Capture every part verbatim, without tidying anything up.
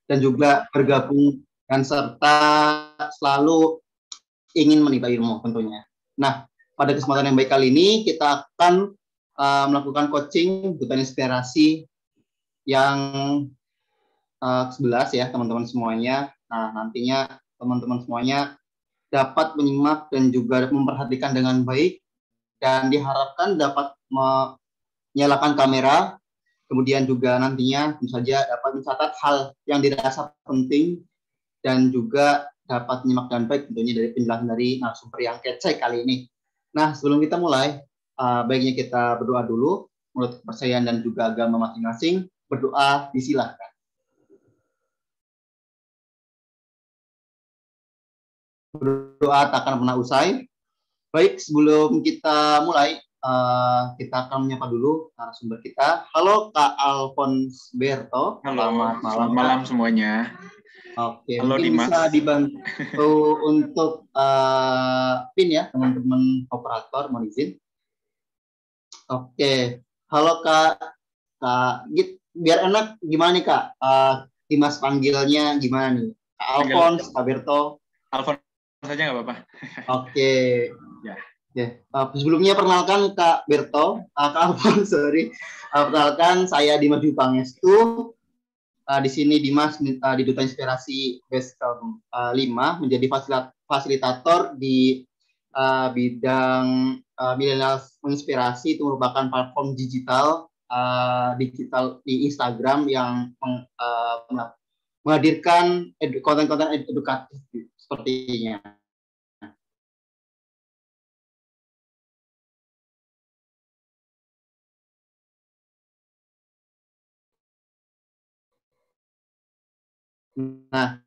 dan juga bergabung dan serta selalu ingin menimba ilmu tentunya. Nah, pada kesempatan yang baik kali ini kita akan uh, melakukan coaching Duta Inspirasi yang uh, sebelas ya teman-teman semuanya. Nah, nantinya teman-teman semuanya dapat menyimak dan juga memperhatikan dengan baik dan diharapkan dapat menyalakan kamera, kemudian juga nantinya tentu saja dapat mencatat hal yang dirasa penting dan juga dapat menyimak dengan baik tentunya dari penjelasan dari narasumber yang kece kali ini. Nah, sebelum kita mulai, uh, baiknya kita berdoa dulu menurut kepercayaan dan juga agama masing-masing. Berdoa disilahkan. Berdoa tak akan pernah usai. Baik, sebelum kita mulai, uh, kita akan menyapa dulu narasumber kita. Halo Kak Alphonse Berto. Halo, selamat malam, selamat malam semuanya. Oke, halo, mungkin Dimas. Bisa dibantu untuk uh, pin ya teman-teman operator, mohon izin. Oke, halo Kak, Kak, biar enak gimana nih Kak? Uh, Dimas panggilnya gimana nih? Kak Alphonse, Kak Berto. Alphonse saja nggak apa-apa. Oke. Ya. Ya. Uh, sebelumnya perkenalkan Kak Berto, uh, Kak Alphonse, sorry. Uh, perkenalkan saya Dimas Dwi Pangestu. Uh, di sini Dimas uh, di Duta Inspirasi Base uh, lima menjadi fasilit fasilitator di uh, bidang uh, milenial menginspirasi. Itu merupakan platform digital uh, digital di Instagram yang meng, uh, menghadirkan konten-konten edu edukatif sepertinya. Nah,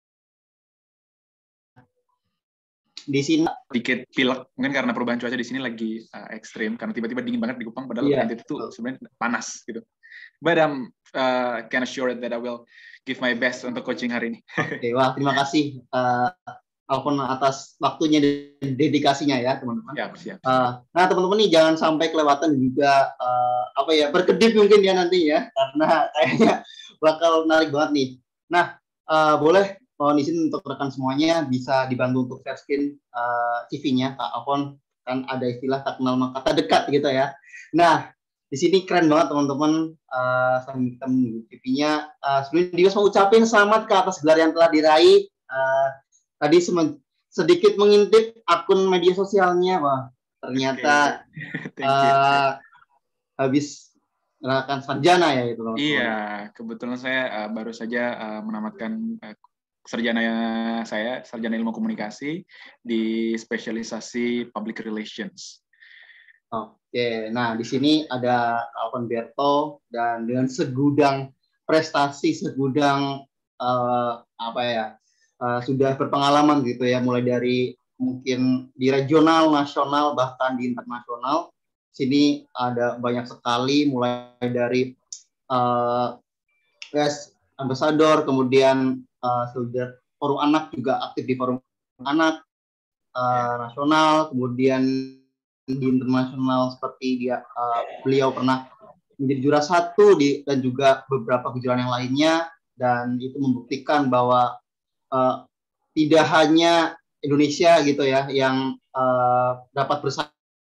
di sini sedikit pilek mungkin karena perubahan cuaca di sini lagi uh, ekstrim karena tiba-tiba dingin banget di Kupang padahal iya, N T T itu sebenarnya panas gitu. But I'm uh, can assure that I will give my best untuk coaching hari ini. Oke, okay, wah terima kasih uh, Alphonse atas waktunya dan dedikasinya ya teman-teman. Siap, siap, siap. Uh, nah teman-teman nih jangan sampai kelewatan juga uh, apa ya berkedip mungkin ya nanti ya karena kayaknya bakal menarik banget nih. Nah uh, boleh mohon izin untuk rekan semuanya bisa dibantu untuk share screen uh, C V-nya Kak Alphonse, kan ada istilah tak kenal maka tak dekat gitu ya. Nah di sini keren banget teman-teman uh, sambil kita menunggu C V-nya. Uh, sebelumnya Dimas mau ucapin selamat ke atas gelar yang telah diraih. Uh, tadi sedikit mengintip akun media sosialnya, wah ternyata okay. uh, habis melakukan sarjana ya itu. Iya, kebetulan saya uh, baru saja uh, menamatkan uh, sarjana saya, sarjana ilmu komunikasi di spesialisasi public relations. Oke, nah di sini ada Alphonse Berto dan dengan segudang prestasi, segudang uh, apa ya, uh, sudah berpengalaman gitu ya, mulai dari mungkin di regional, nasional, bahkan di internasional. Sini ada banyak sekali, mulai dari uh, yes, ambasador, kemudian uh, sudah forum anak juga aktif di forum anak uh, nasional, kemudian di internasional seperti dia uh, beliau pernah menjadi juara satu di dan juga beberapa kejuaraan yang lainnya, dan itu membuktikan bahwa uh, tidak hanya Indonesia gitu ya yang uh, dapat bersaing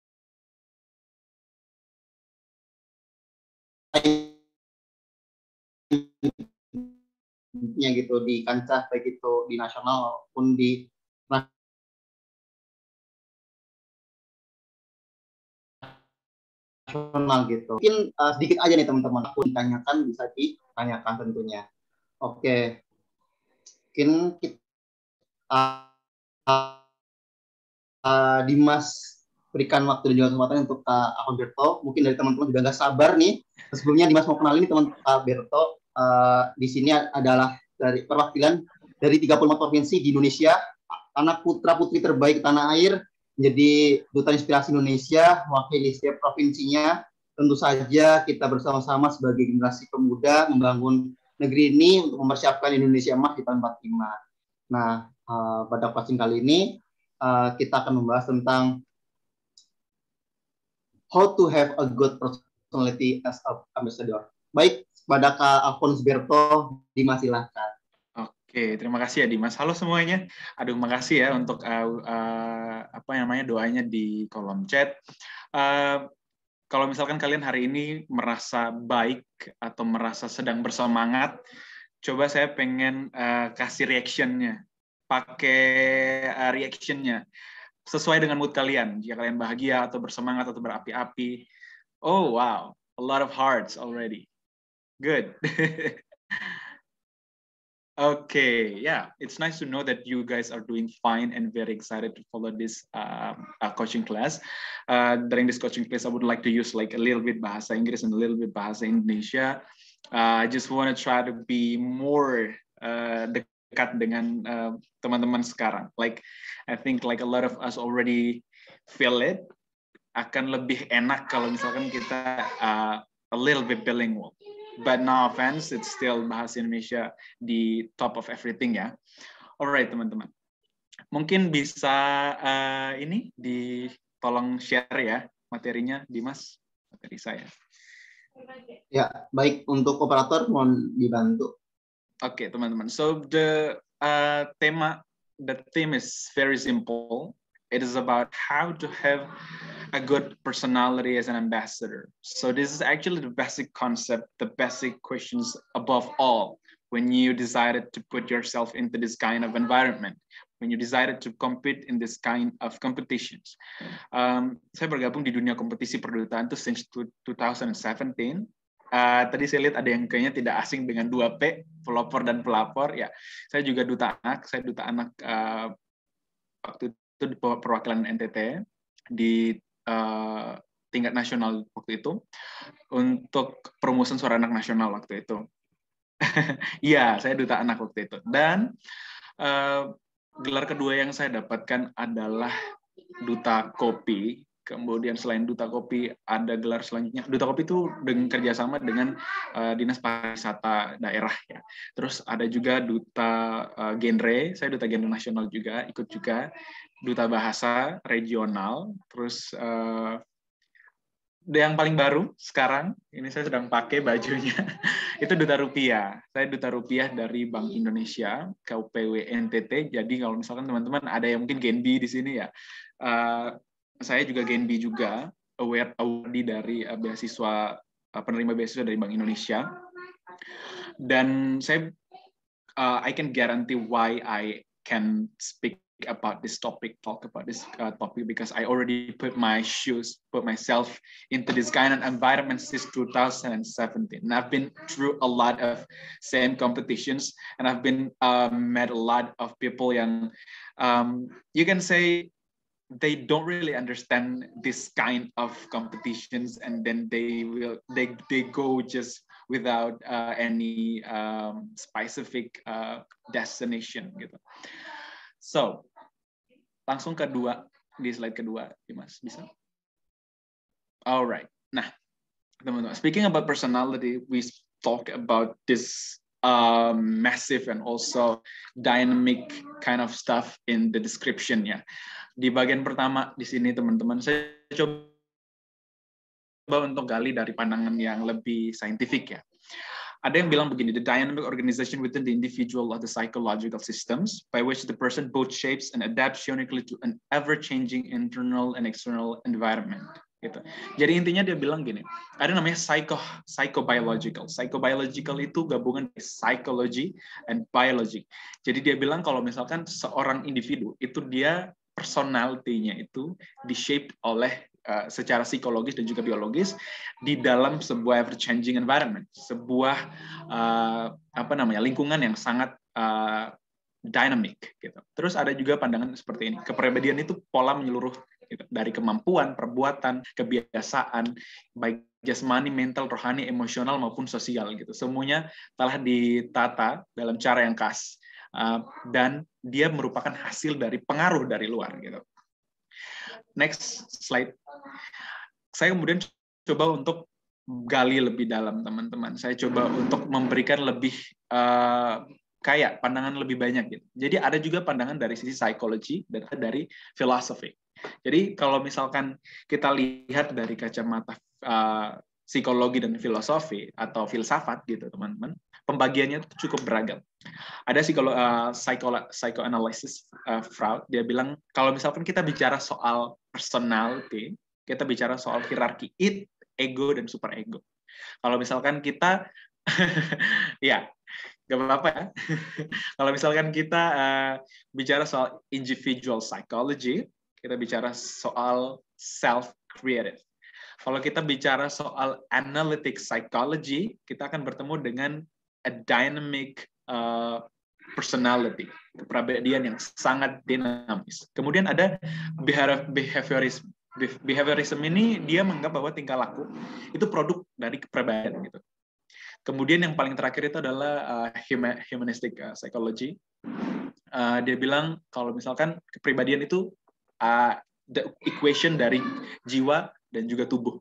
gitu di kancah baik itu di nasional maupun di nasional gitu. Mungkin uh, sedikit aja nih teman-teman, aku ditanyakan bisa ditanyakan tentunya. Oke, mungkin kita, uh, uh, Dimas berikan waktu dan juga kesempatan untuk Kak Alberto. Mungkin dari teman-teman juga nggak sabar nih. Sebelumnya Dimas mau kenalin nih teman Kak Alberto. Uh, di sini adalah dari perwakilan dari tiga puluh empat provinsi di Indonesia, anak putra putri terbaik tanah air, menjadi Duta Inspirasi Indonesia, mewakili setiap provinsinya. Tentu saja kita bersama-sama sebagai generasi pemuda membangun negeri ini untuk mempersiapkan Indonesia Emas di tahun empat puluh lima. Nah, uh, pada coaching kali ini uh, kita akan membahas tentang how to have a good personality as a ambassador. Baik, pada Kak Alphonse Berto, Dimas silahkan. Oke, terima kasih ya Dimas. Halo semuanya. Aduh, makasih ya untuk uh, uh, apa namanya doanya di kolom chat. Uh, kalau misalkan kalian hari ini merasa baik atau merasa sedang bersemangat, coba saya pengen uh, kasih reaction-nya. Pakai uh, reaction-nya sesuai dengan mood kalian. Jika kalian bahagia atau bersemangat atau berapi-api. Oh, wow. A lot of hearts already. Good. Okay, yeah, it's nice to know that you guys are doing fine and very excited to follow this uh, uh, coaching class. Uh, during this coaching class, I would like to use like a little bit Bahasa Inggris and a little bit Bahasa Indonesia. Uh, I just want to try to be more uh, dekat dengan teman-teman uh, sekarang. Like, I think like a lot of us already feel it. Akan lebih enak kalau misalkan kita uh, a little bit bilingual. But no offense, it's still Bahasa Indonesia di top of everything ya. Alright teman-teman, mungkin bisa uh, ini di tolong share ya materinya, Dimas, materi saya. Ya, baik, untuk operator mohon dibantu. Oke okay, teman-teman, so the uh, tema, the theme is very simple. It is about how to have a good personality as an ambassador. So this is actually the basic concept, the basic questions above all when you decided to put yourself into this kind of environment, when you decided to compete in this kind of competitions. Um, saya bergabung di dunia kompetisi perdutaan itu since two thousand seventeen. Uh, tadi saya lihat ada yang kayaknya tidak asing dengan dua P, pelopor dan pelapor. Ya, saya juga duta anak. Saya duta anak uh, waktu itu di perwakilan N T T di uh, tingkat nasional waktu itu untuk perumusan suara anak nasional waktu itu. Iya, saya duta anak waktu itu. Dan uh, gelar kedua yang saya dapatkan adalah duta kopi. Kemudian selain duta kopi ada gelar selanjutnya. Duta kopi itu dengan kerjasama dengan uh, dinas pariwisata daerah ya. Terus ada juga duta uh, genre. Saya duta genre nasional juga, ikut juga. Duta bahasa regional. Terus uh, yang paling baru sekarang ini saya sedang pakai bajunya itu duta rupiah. Saya duta rupiah dari Bank Indonesia K U P W N T T. Jadi kalau misalkan teman-teman ada yang mungkin Genbi di sini ya. Uh, saya juga Genbi juga, award awardee dari uh, beasiswa uh, penerima beasiswa dari Bank Indonesia. Dan saya uh, I can guarantee why I can speak about this topic, talk about this uh, topic because I already put my shoes, put myself into this kind of environment since two thousand seventeen. And I've been through a lot of same competitions, and I've been um, met a lot of people yang um, you can say they don't really understand this kind of competitions, and then they will they they go just without uh, any um, specific uh, destination gitu. So langsung kedua di slide kedua, Dimas bisa? Alright. Nah, teman-teman, speaking about personality, we talk about this um, massive and also dynamic kind of stuff in the description ya. Di bagian pertama di sini teman-teman saya coba untuk gali dari pandangan yang lebih saintifik ya. Ada yang bilang begini, the dynamic organization within the individual of the psychological systems by which the person both shapes and adapts uniquely to an ever-changing internal and external environment. Gitu. Jadi intinya dia bilang gini, ada namanya psycho psychobiological. Psychobiological itu gabungan dari psychology and biology. Jadi dia bilang kalau misalkan seorang individu itu dia personality-nya itu di-shaped oleh uh, secara psikologis dan juga biologis di dalam sebuah ever-changing environment, sebuah uh, apa namanya lingkungan yang sangat uh, dynamic. Gitu. Terus ada juga pandangan seperti ini, kepribadian itu pola menyeluruh gitu, dari kemampuan, perbuatan, kebiasaan, baik jasmani, mental, rohani, emosional maupun sosial gitu. Semuanya telah ditata dalam cara yang khas. Uh, dan dia merupakan hasil dari pengaruh dari luar gitu. Next slide. Saya kemudian coba untuk gali lebih dalam teman-teman. Saya coba untuk memberikan lebih uh, kayak pandangan lebih banyak gitu. Jadi ada juga pandangan dari sisi psikologi dan dari filosofi. Jadi kalau misalkan kita lihat dari kacamata uh, psikologi dan filosofi atau filsafat gitu teman-teman, pembagiannya itu cukup beragam. Ada psikolo, uh, psycho, psychoanalysis uh, Freud, dia bilang kalau misalkan kita bicara soal personality, kita bicara soal hierarki id, ego, dan superego. Kalau misalkan kita, ya, gak apa-apa ya. Kalau misalkan kita uh, bicara soal individual psychology, kita bicara soal self-creative. Kalau kita bicara soal analytic psychology, kita akan bertemu dengan a dynamic uh, personality, kepribadian yang sangat dinamis. Kemudian ada behaviorism. Behaviorism ini dia menganggap bahwa tingkah laku itu produk dari kepribadian gitu. Kemudian yang paling terakhir itu adalah uh, humanistic uh, psychology. Uh, dia bilang kalau misalkan kepribadian itu uh, the equation dari jiwa dan juga tubuh.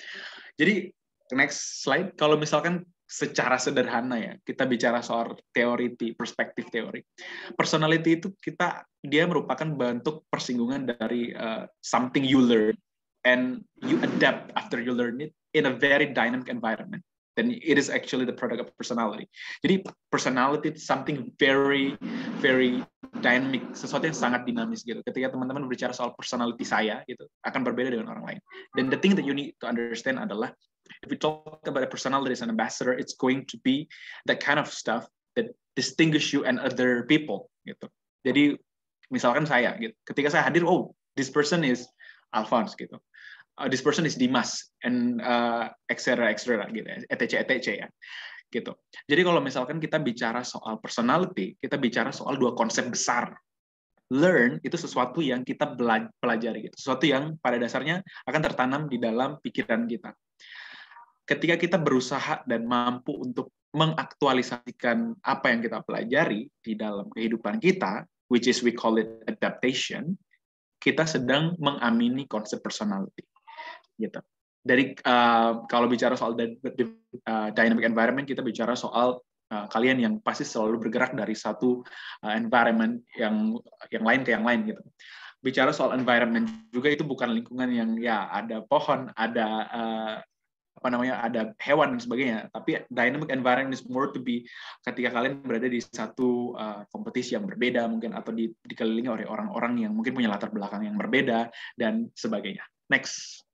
Jadi next slide. Kalau misalkan secara sederhana ya kita bicara soal teori, perspektif teori, personality itu kita dia merupakan bentuk persinggungan dari uh, something you learn and you adapt after you learn it in a very dynamic environment. Then it is actually the product of personality. Jadi personality is something very, very dynamic, sesuatu yang sangat dinamis gitu. Ketika teman-teman berbicara soal personality saya, gitu, akan berbeda dengan orang lain. Dan the thing that you need to understand adalah, if we talk about a personality as an ambassador, it's going to be that kind of stuff that distinguish you and other people, gitu. Jadi misalkan saya, gitu, ketika saya hadir, oh, this person is Alphonse, gitu. Uh, this person is Dimas and uh, et cetera et cetera gitu, et cetera et cetera ya, gitu. Jadi kalau misalkan kita bicara soal personality, kita bicara soal dua konsep besar. Learn itu sesuatu yang kita pelajari, gitu. Sesuatu yang pada dasarnya akan tertanam di dalam pikiran kita. Ketika kita berusaha dan mampu untuk mengaktualisasikan apa yang kita pelajari di dalam kehidupan kita, which is we call it adaptation, kita sedang mengamini konsep personality. Gitu. Dari uh, kalau bicara soal uh, dynamic environment, kita bicara soal uh, kalian yang pasti selalu bergerak dari satu uh, environment yang yang lain ke yang lain gitu. Bicara soal environment juga itu bukan lingkungan yang ya ada pohon, ada uh, apa namanya, ada hewan dan sebagainya. Tapi dynamic environment is more to be ketika kalian berada di satu uh, kompetisi yang berbeda mungkin, atau di, dikelilingi oleh orang-orang yang mungkin punya latar belakang yang berbeda dan sebagainya. Next.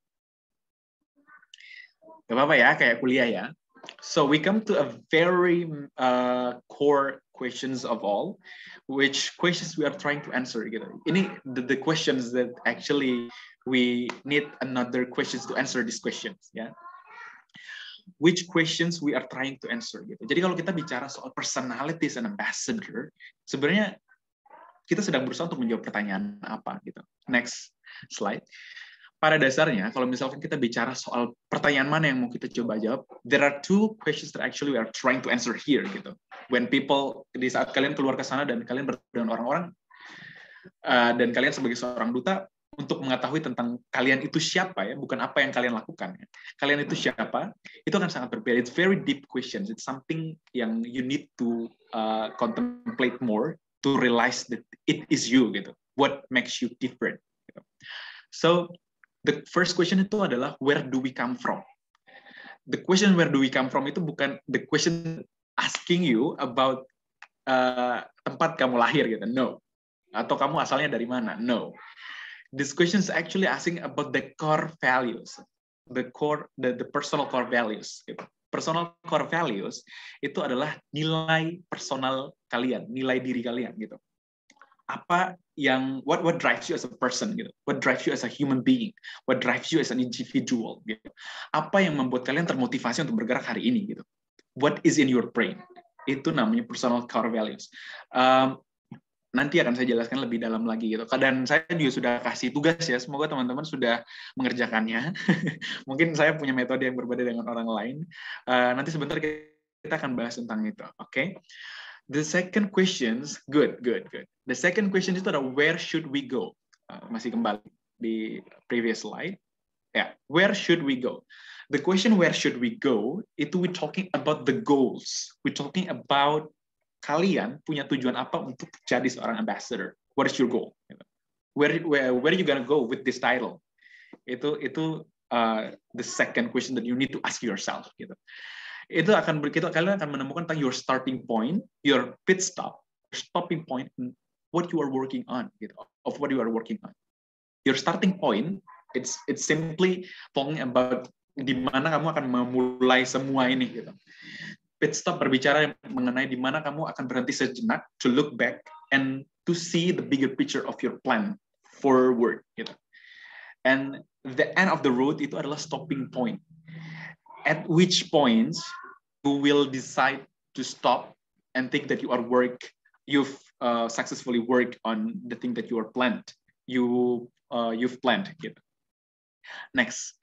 Gak apa-apa ya, kayak kuliah ya. So we come to a very uh, core questions of all, which questions we are trying to answer. Gitu. Ini the, the questions that actually we need another questions to answer these questions. Ya. Which questions we are trying to answer. Gitu. Jadi kalau kita bicara soal personality as an ambassador, sebenarnya kita sedang berusaha untuk menjawab pertanyaan apa. Gitu. Next slide. Pada dasarnya, kalau misalkan kita bicara soal pertanyaan mana yang mau kita coba jawab, there are two questions that actually we are trying to answer here, gitu. When people, di saat kalian keluar ke sana dan kalian bertemu dengan orang-orang, uh, dan kalian sebagai seorang duta, untuk mengetahui tentang kalian itu siapa ya, bukan apa yang kalian lakukan. Ya. Kalian itu siapa, itu akan sangat berbeda. It's very deep questions. It's something yang you need to uh, contemplate more to realize that it is you, gitu. What makes you different. Gitu. So, the first question itu adalah where do we come from? The question where do we come from itu bukan the question asking you about uh, tempat kamu lahir gitu, no. Atau kamu asalnya dari mana, no. This question is actually asking about the core values, the core, the, the personal core values. Gitu. Personal core values itu adalah nilai personal kalian, nilai diri kalian gitu. Apa yang what what drives you as a person gitu, what drives you as a human being, what drives you as an individual gitu, apa yang membuat kalian termotivasi untuk bergerak hari ini gitu, what is in your brain, itu namanya personal core values. Um, nanti akan saya jelaskan lebih dalam lagi gitu, dan saya juga sudah kasih tugas ya, semoga teman-teman sudah mengerjakannya. Mungkin saya punya metode yang berbeda dengan orang lain, uh, nanti sebentar kita akan bahas tentang itu, oke? Okay? The second questions, good, good, good. The second question itu adalah where should we go? Uh, masih kembali di previous slide. Yeah, where should we go? The question where should we go, itu we talking about the goals. We talking about kalian punya tujuan apa untuk jadi seorang ambassador. What is your goal? Where where where are you gonna go with this title? Itu itu uh, the second question that you need to ask yourself gitu. Itu akan begitu kalian akan menemukan tentang your starting point, your pit stop, your stopping point, and what you are working on gitu, of what you are working on. Your starting point, it's it's simply talking about di mana kamu akan memulai semua ini gitu. Pit stop berbicara mengenai di mana kamu akan berhenti sejenak to look back and to see the bigger picture of your plan forward gitu. And the end of the road itu adalah stopping point. At which points you will decide to stop and think that you are work, you've uh, successfully worked on the thing that you are planned, you uh, you've planned. Gitu. Next,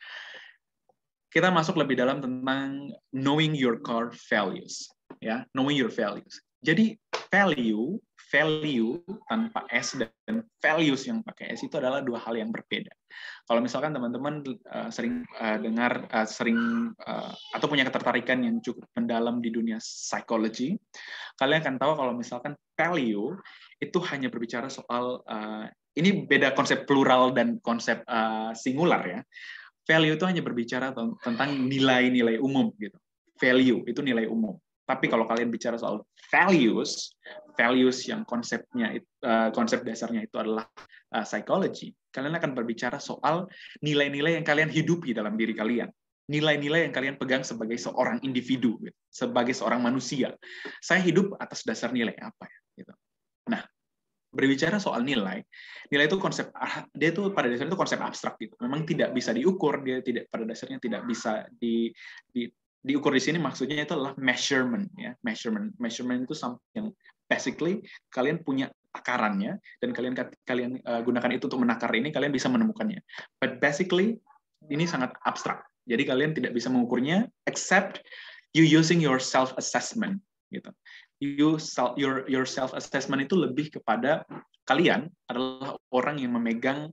kita masuk lebih dalam tentang knowing your core values, ya, knowing your values. Jadi value, value tanpa S dan values yang pakai S itu adalah dua hal yang berbeda. Kalau misalkan teman-teman uh, sering uh, dengar, uh, sering uh, atau punya ketertarikan yang cukup mendalam di dunia psikologi, kalian akan tahu kalau misalkan value itu hanya berbicara soal, uh, ini beda konsep plural dan konsep uh, singular ya. Value itu hanya berbicara tentang nilai-nilai umum gitu. Value itu nilai umum. Tapi kalau kalian bicara soal values, values yang konsepnya uh, konsep dasarnya itu adalah uh, psychology, kalian akan berbicara soal nilai-nilai yang kalian hidupi dalam diri kalian. Nilai-nilai yang kalian pegang sebagai seorang individu, gitu. Sebagai seorang manusia. Saya hidup atas dasar nilai apa ya? Gitu. Nah, berbicara soal nilai, nilai itu konsep, dia itu pada dasarnya itu konsep abstrak gitu. Memang tidak bisa diukur, dia tidak pada dasarnya tidak bisa di, di diukur di sini maksudnya itu adalah measurement ya, measurement. Measurement itu something yang basically kalian punya takarannya dan kalian kalian uh, gunakan itu untuk menakar ini, kalian bisa menemukannya. But basically ini sangat abstrak. Jadi kalian tidak bisa mengukurnya except you using your self assessment gitu. You self, your your self assessment itu lebih kepada kalian adalah orang yang memegang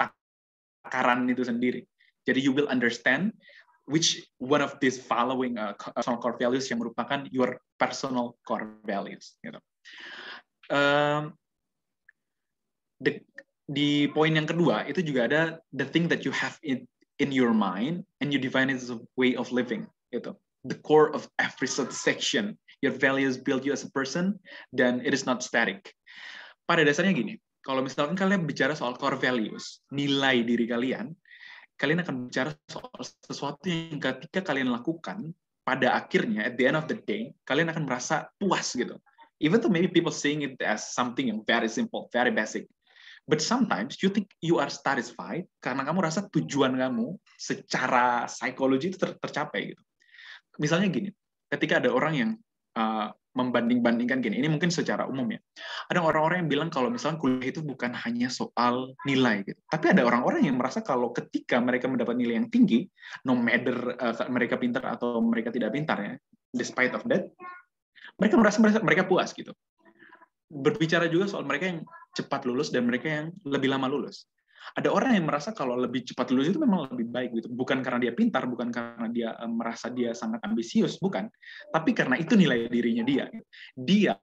takaran itu sendiri. Jadi you will understand which one of these following uh, personal core values yang merupakan your personal core values. Gitu. Um, the, di poin yang kedua itu juga ada the thing that you have in in your mind and you define it as a way of living. Gitu. The core of every section. Your values build you as a person, dan it is not static. Pada dasarnya gini, kalau misalkan kalian bicara soal core values, nilai diri kalian, kalian akan bicara soal sesuatu yang ketika kalian lakukan, pada akhirnya, at the end of the day, kalian akan merasa puas gitu. Even though maybe people seeing it as something yang very simple, very basic. But sometimes you think you are satisfied karena kamu rasa tujuan kamu secara psikologi itu ter tercapai gitu. Misalnya gini, ketika ada orang yang uh, membanding-bandingkan gini, ini mungkin secara umum ya. Ada orang-orang yang bilang kalau misalnya kuliah itu bukan hanya soal nilai gitu. Tapi ada orang-orang yang merasa kalau ketika mereka mendapat nilai yang tinggi, no matter uh, mereka pintar atau mereka tidak pintar ya, despite of that, mereka merasa mereka, mereka puas gitu. Berbicara juga soal mereka yang cepat lulus dan mereka yang lebih lama lulus. Ada orang yang merasa kalau lebih cepat lulus itu memang lebih baik gitu, bukan karena dia pintar, bukan karena dia um, merasa dia sangat ambisius, bukan, tapi karena itu nilai dirinya dia. Dia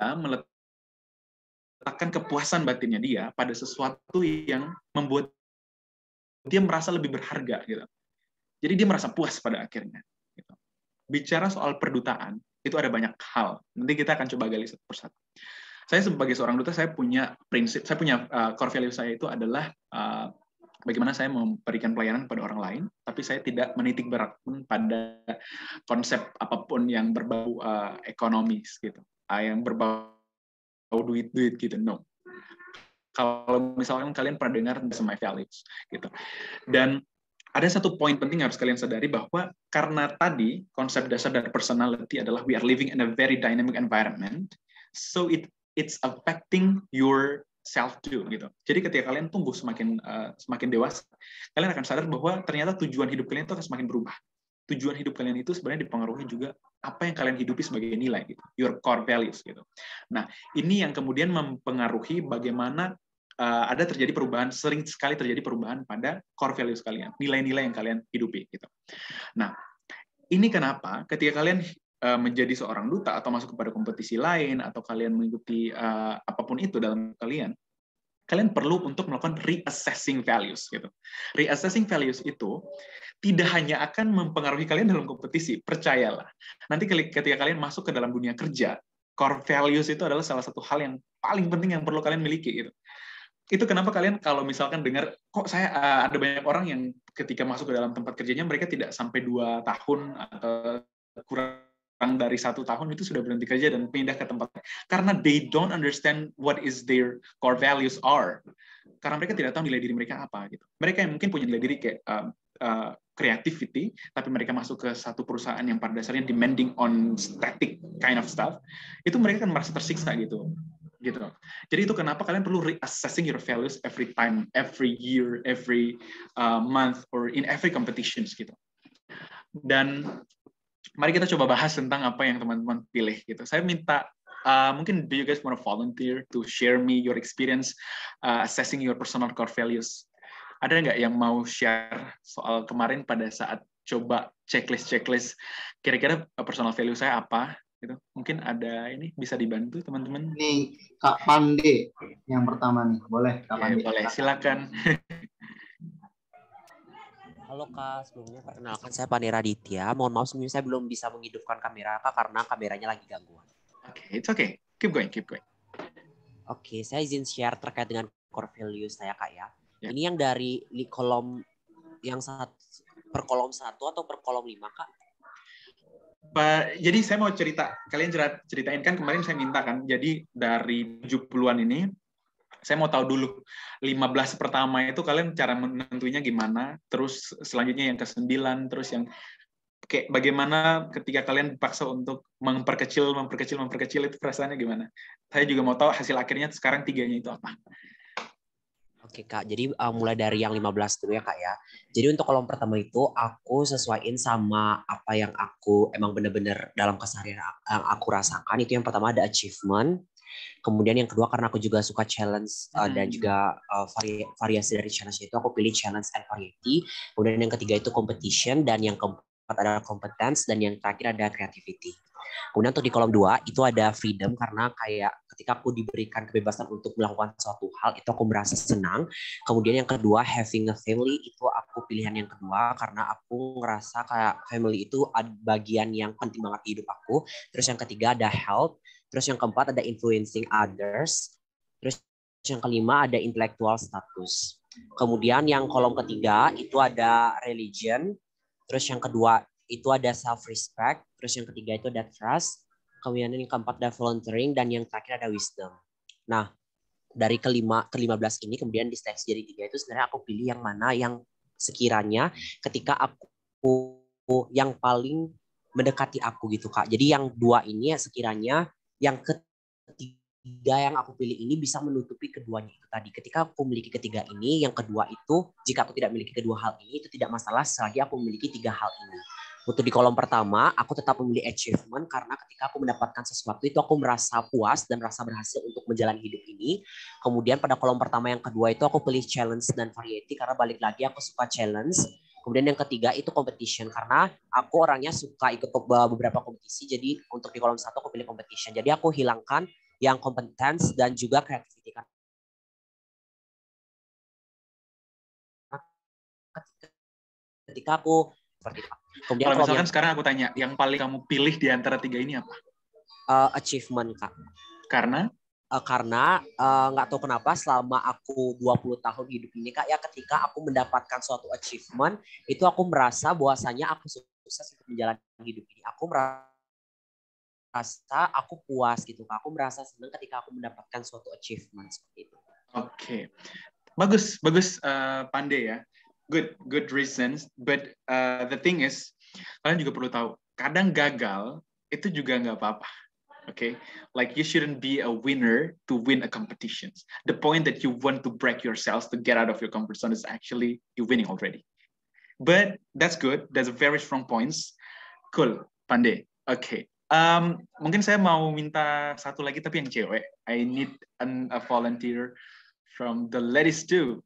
meletakkan kepuasan batinnya dia pada sesuatu yang membuat dia merasa lebih berharga gitu. Jadi dia merasa puas pada akhirnya. Gitu. Bicara soal perdutaan itu ada banyak hal. Nanti kita akan coba gali satu persatu. Saya sebagai seorang duta, saya punya prinsip, saya punya uh, core value saya itu adalah uh, bagaimana saya memberikan pelayanan pada orang lain, tapi saya tidak menitik beratkan pada konsep apapun yang berbau uh, ekonomis gitu, uh, yang berbau duit-duit gitu, no. Kalau misalkan kalian pernah dengar tentang my values gitu, dan ada satu poin penting yang harus kalian sadari bahwa karena tadi konsep dasar dari personality adalah we are living in a very dynamic environment, so it it's affecting your self too gitu. Jadi ketika kalian tumbuh semakin uh, semakin dewasa, kalian akan sadar bahwa ternyata tujuan hidup kalian itu akan semakin berubah. Tujuan hidup kalian itu sebenarnya dipengaruhi juga apa yang kalian hidupi sebagai nilai gitu, your core values gitu. Nah, ini yang kemudian mempengaruhi bagaimana uh, ada terjadi perubahan, sering sekali terjadi perubahan pada core values kalian, nilai-nilai yang kalian hidupi gitu. Nah, ini kenapa ketika kalian menjadi seorang duta atau masuk kepada kompetisi lain atau kalian mengikuti uh, apapun itu dalam kalian, kalian perlu untuk melakukan reassessing values gitu. Reassessing values itu tidak hanya akan mempengaruhi kalian dalam kompetisi, percayalah. Nanti ketika kalian masuk ke dalam dunia kerja, core values itu adalah salah satu hal yang paling penting yang perlu kalian miliki gitu. Itu kenapa kalian kalau misalkan dengar, kok saya uh, ada banyak orang yang ketika masuk ke dalam tempat kerjanya mereka tidak sampai dua tahun atau kurang dari satu tahun itu sudah berhenti kerja dan pindah ke tempat, karena they don't understand what is their core values are. Karena mereka tidak tahu nilai diri mereka apa gitu. Mereka yang mungkin punya nilai diri kayak uh, uh, creativity, tapi mereka masuk ke satu perusahaan yang pada dasarnya demanding on static kind of stuff, itu mereka kan merasa tersiksa gitu. Gitu. Jadi itu kenapa kalian perlu reassessing your values every time, every year, every uh, month, or in every competitions gitu. Dan mari kita coba bahas tentang apa yang teman-teman pilih gitu. Saya minta uh, mungkin do you guys want to volunteer to share me your experience uh, assessing your personal core values? Ada nggak yang mau share soal kemarin pada saat coba checklist-checklist kira-kira personal value saya apa? Gitu. Mungkin ada ini bisa dibantu teman-teman. Nih Kak Pande yang pertama nih, boleh Kak Pande? Ya, boleh, silakan. Halo Kak, sebelumnya perkenalkan saya Pande Raditya. Mohon maaf sebelumnya saya belum bisa menghidupkan kamera Kak karena kameranya lagi gangguan. Oke, okay, it's okay. Keep going, keep going. Oke, okay, saya izin share terkait dengan core values saya Kak ya. Yeah. Ini yang dari di kolom yang satu, per kolom satu atau per kolom lima Kak? Pak, jadi saya mau cerita, kalian ceritain kan kemarin saya minta kan, jadi dari tujuh puluhan ini, saya mau tahu dulu, lima belas pertama itu kalian cara menentuinya gimana, terus selanjutnya yang ke sembilan, terus yang kayak bagaimana ketika kalian dipaksa untuk memperkecil, memperkecil, memperkecil, itu perasaannya gimana? Saya juga mau tahu hasil akhirnya sekarang tiganya itu apa. Oke Kak, jadi uh, mulai dari yang lima belas dulu ya Kak ya. Jadi untuk kolom pertama itu aku sesuaiin sama apa yang aku emang bener-bener dalam keseharian yang aku rasakan. Itu yang pertama ada achievement. Kemudian yang kedua karena aku juga suka challenge uh, dan juga uh, vari variasi dari challenge itu aku pilih challenge and variety. Kemudian yang ketiga itu competition dan yang keempat ada competence dan yang terakhir ada creativity. Kemudian untuk di kolom dua itu ada freedom karena kayak ketika aku diberikan kebebasan untuk melakukan suatu hal itu aku merasa senang. Kemudian yang kedua having a family itu aku pilihan yang kedua karena aku ngerasa kayak family itu ada bagian yang penting banget di hidup aku. Terus yang ketiga ada health. Terus yang keempat ada influencing others. Terus yang kelima ada intellectual status. Kemudian yang kolom ketiga itu ada religion. Terus yang kedua itu ada self-respect, terus yang ketiga itu ada trust, kemudian yang keempat ada volunteering, dan yang terakhir ada wisdom. Nah, dari kelima ke lima belas ini kemudian di seleksi jadi tiga itu sebenarnya aku pilih yang mana yang sekiranya ketika aku yang paling mendekati aku gitu Kak. Jadi yang dua ini ya sekiranya yang ketiga yang aku pilih ini bisa menutupi keduanya itu tadi. Ketika aku memiliki ketiga ini, yang kedua itu jika aku tidak memiliki kedua hal ini itu tidak masalah selagi aku memiliki tiga hal ini. Untuk di kolom pertama, aku tetap memilih achievement karena ketika aku mendapatkan sesuatu itu aku merasa puas dan merasa berhasil untuk menjalani hidup ini. Kemudian pada kolom pertama yang kedua itu aku pilih challenge dan variety karena balik lagi aku suka challenge. Kemudian yang ketiga itu competition karena aku orangnya suka ikut beberapa kompetisi. Jadi untuk di kolom satu aku pilih competition. Jadi aku hilangkan yang competence dan juga creativity. Ketika aku seperti itu. Kemudian kalau misalkan yang, sekarang aku tanya, yang paling kamu pilih di antara tiga ini apa? Uh, achievement Kak. Karena? Uh, karena nggak uh, tahu kenapa selama aku dua puluh tahun hidup ini Kak ya ketika aku mendapatkan suatu achievement itu aku merasa bahwasanya aku sukses untuk menjalani hidup ini. Aku merasa aku puas gitu Kak. Aku merasa senang ketika aku mendapatkan suatu achievement seperti itu. Oke. Okay. Bagus, bagus uh, Pandey ya. Good, good reasons. But uh, the thing is, kalian juga perlu tahu, kadang gagal itu juga nggak apa-apa. Okay, like you shouldn't be a winner to win a competition. The point that you want to break yourselves to get out of your comfort zone is actually you winning already. But that's good. That's a very strong points. Cool, Pandey. Okay. Um, mungkin saya mau minta satu lagi tapi yang cewek. I need an, a volunteer from the ladies too.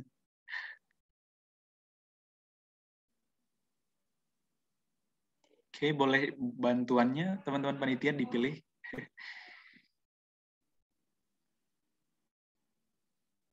Oke, okay, boleh bantuannya teman-teman panitia dipilih.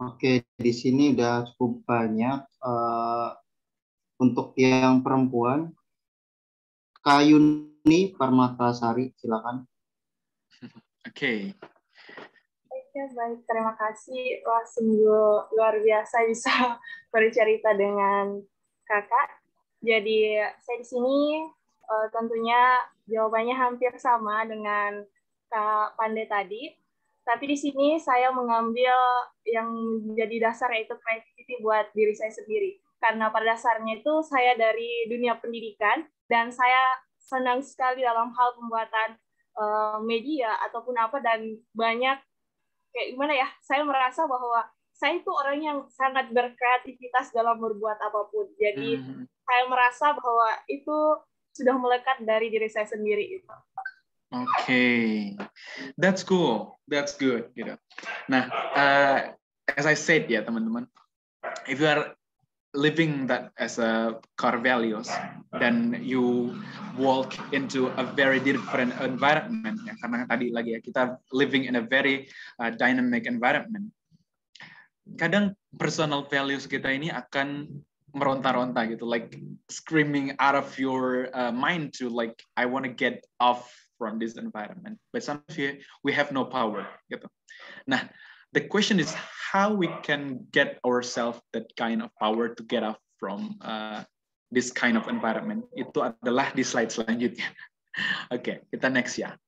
Oke, di sini udah cukup banyak. Uh, untuk yang perempuan, Kak Yuni Permatasari, silakan. Oke. Okay. Oke, baik. Terima kasih. Wah, sungguh luar biasa bisa bercerita dengan kakak. Jadi, saya di sini uh, tentunya jawabannya hampir sama dengan Kak Pande tadi. Tapi di sini saya mengambil yang menjadi dasar yaitu creativity buat diri saya sendiri. Karena pada dasarnya itu saya dari dunia pendidikan dan saya senang sekali dalam hal pembuatan uh, media ataupun apa, dan banyak kayak gimana ya, saya merasa bahwa saya itu orang yang sangat berkreativitas dalam berbuat apapun. Jadi mm-hmm. saya merasa bahwa itu sudah melekat dari diri saya sendiri itu. Oke, okay. That's cool, that's good, gitu. Nah, uh, as I said ya teman-teman, if you are living that as a core values, then you walk into a very different environment. Ya, karena tadi lagi ya kita living in a very uh, dynamic environment. Kadang personal values kita ini akan meronta-ronta gitu, like screaming out of your uh, mind to like I want to get off from this environment, but sometimes we, we have no power gitu. Nah, the question is how we can get ourselves that kind of power to get off from uh, this kind of environment. Itu adalah di slide selanjutnya. Oke, okay, kita next ya.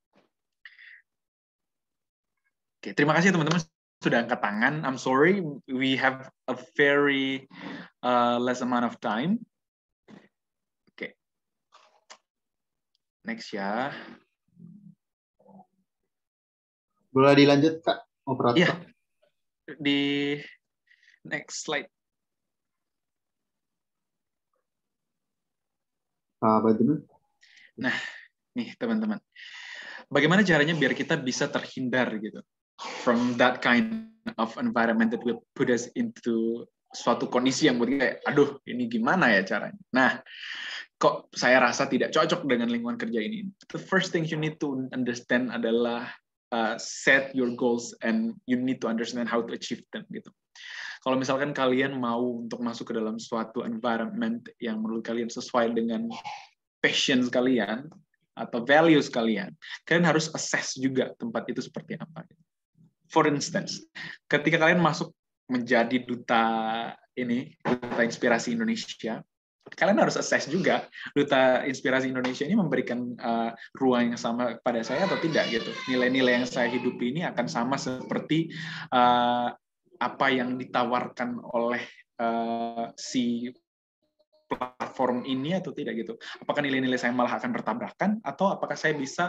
Oke, okay, terima kasih teman-teman sudah angkat tangan. I'm sorry, we have a very uh, less amount of time. Oke, okay. Next ya. Boleh dilanjut Kak, operator? Iya, di next slide. Pak Badrun. Nah, nih teman-teman, bagaimana caranya biar kita bisa terhindar gitu from that kind of environment that will put us into suatu kondisi yang buat kayak, aduh ini gimana ya caranya? Nah, kok saya rasa tidak cocok dengan lingkungan kerja ini. The first thing you need to understand adalah Uh, set your goals and you need to understand how to achieve them gitu. Kalau misalkan kalian mau untuk masuk ke dalam suatu environment yang menurut kalian sesuai dengan passion kalian atau values kalian, kalian harus assess juga tempat itu seperti apa. For instance, ketika kalian masuk menjadi duta ini, duta inspirasi Indonesia, kalian harus assess juga Duta Inspirasi Indonesia ini memberikan uh, ruang yang sama kepada saya atau tidak gitu. Nilai-nilai yang saya hidupi ini akan sama seperti uh, apa yang ditawarkan oleh uh, si platform ini atau tidak gitu. Apakah nilai-nilai saya malah akan bertabrakan atau apakah saya bisa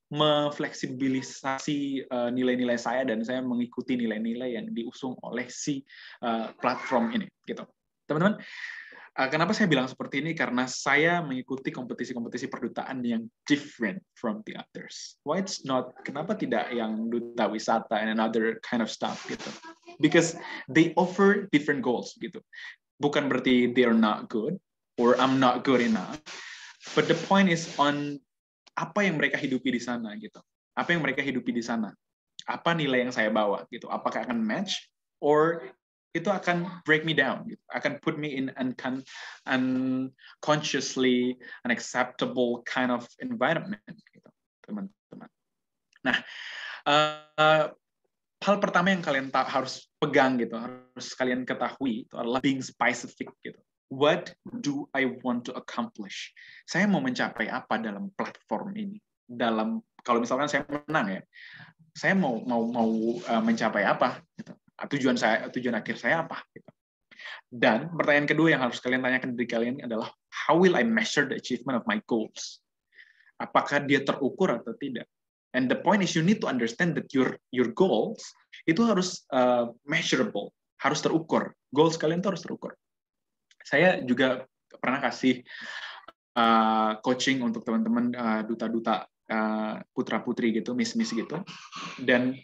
memfleksibilisasi uh, nilai-nilai saya dan saya mengikuti nilai-nilai yang diusung oleh si uh, platform ini gitu. Teman-teman, kenapa saya bilang seperti ini? Karena saya mengikuti kompetisi-kompetisi perdutaan yang different from the others. Why it's not? Kenapa tidak yang duta wisata and another kind of stuff gitu? Because they offer different goals gitu. Bukan berarti they are not good or I'm not good enough. But the point is on apa yang mereka hidupi di sana gitu. Apa yang mereka hidupi di sana? Apa nilai yang saya bawa gitu? Apakah akan match or itu akan break me down, gitu. Akan put me in uncon unconsciously unacceptable kind of environment, gitu, teman-teman. Nah, uh, hal pertama yang kalian harus pegang, gitu, harus kalian ketahui itu adalah being specific, gitu. What do I want to accomplish? Saya mau mencapai apa dalam platform ini? Dalam kalau misalkan saya menang ya, saya mau mau mau uh, mencapai apa? Gitu. Tujuan saya, tujuan akhir saya apa? Gitu. Dan pertanyaan kedua yang harus kalian tanyakan diri kalian adalah how will I measure the achievement of my goals? Apakah dia terukur atau tidak? And the point is you need to understand that your your goals itu harus uh, measurable, harus terukur. Goals kalian itu harus terukur. Saya juga pernah kasih uh, coaching untuk teman-teman uh, duta-duta uh, putra-putri gitu, miss-miss gitu, dan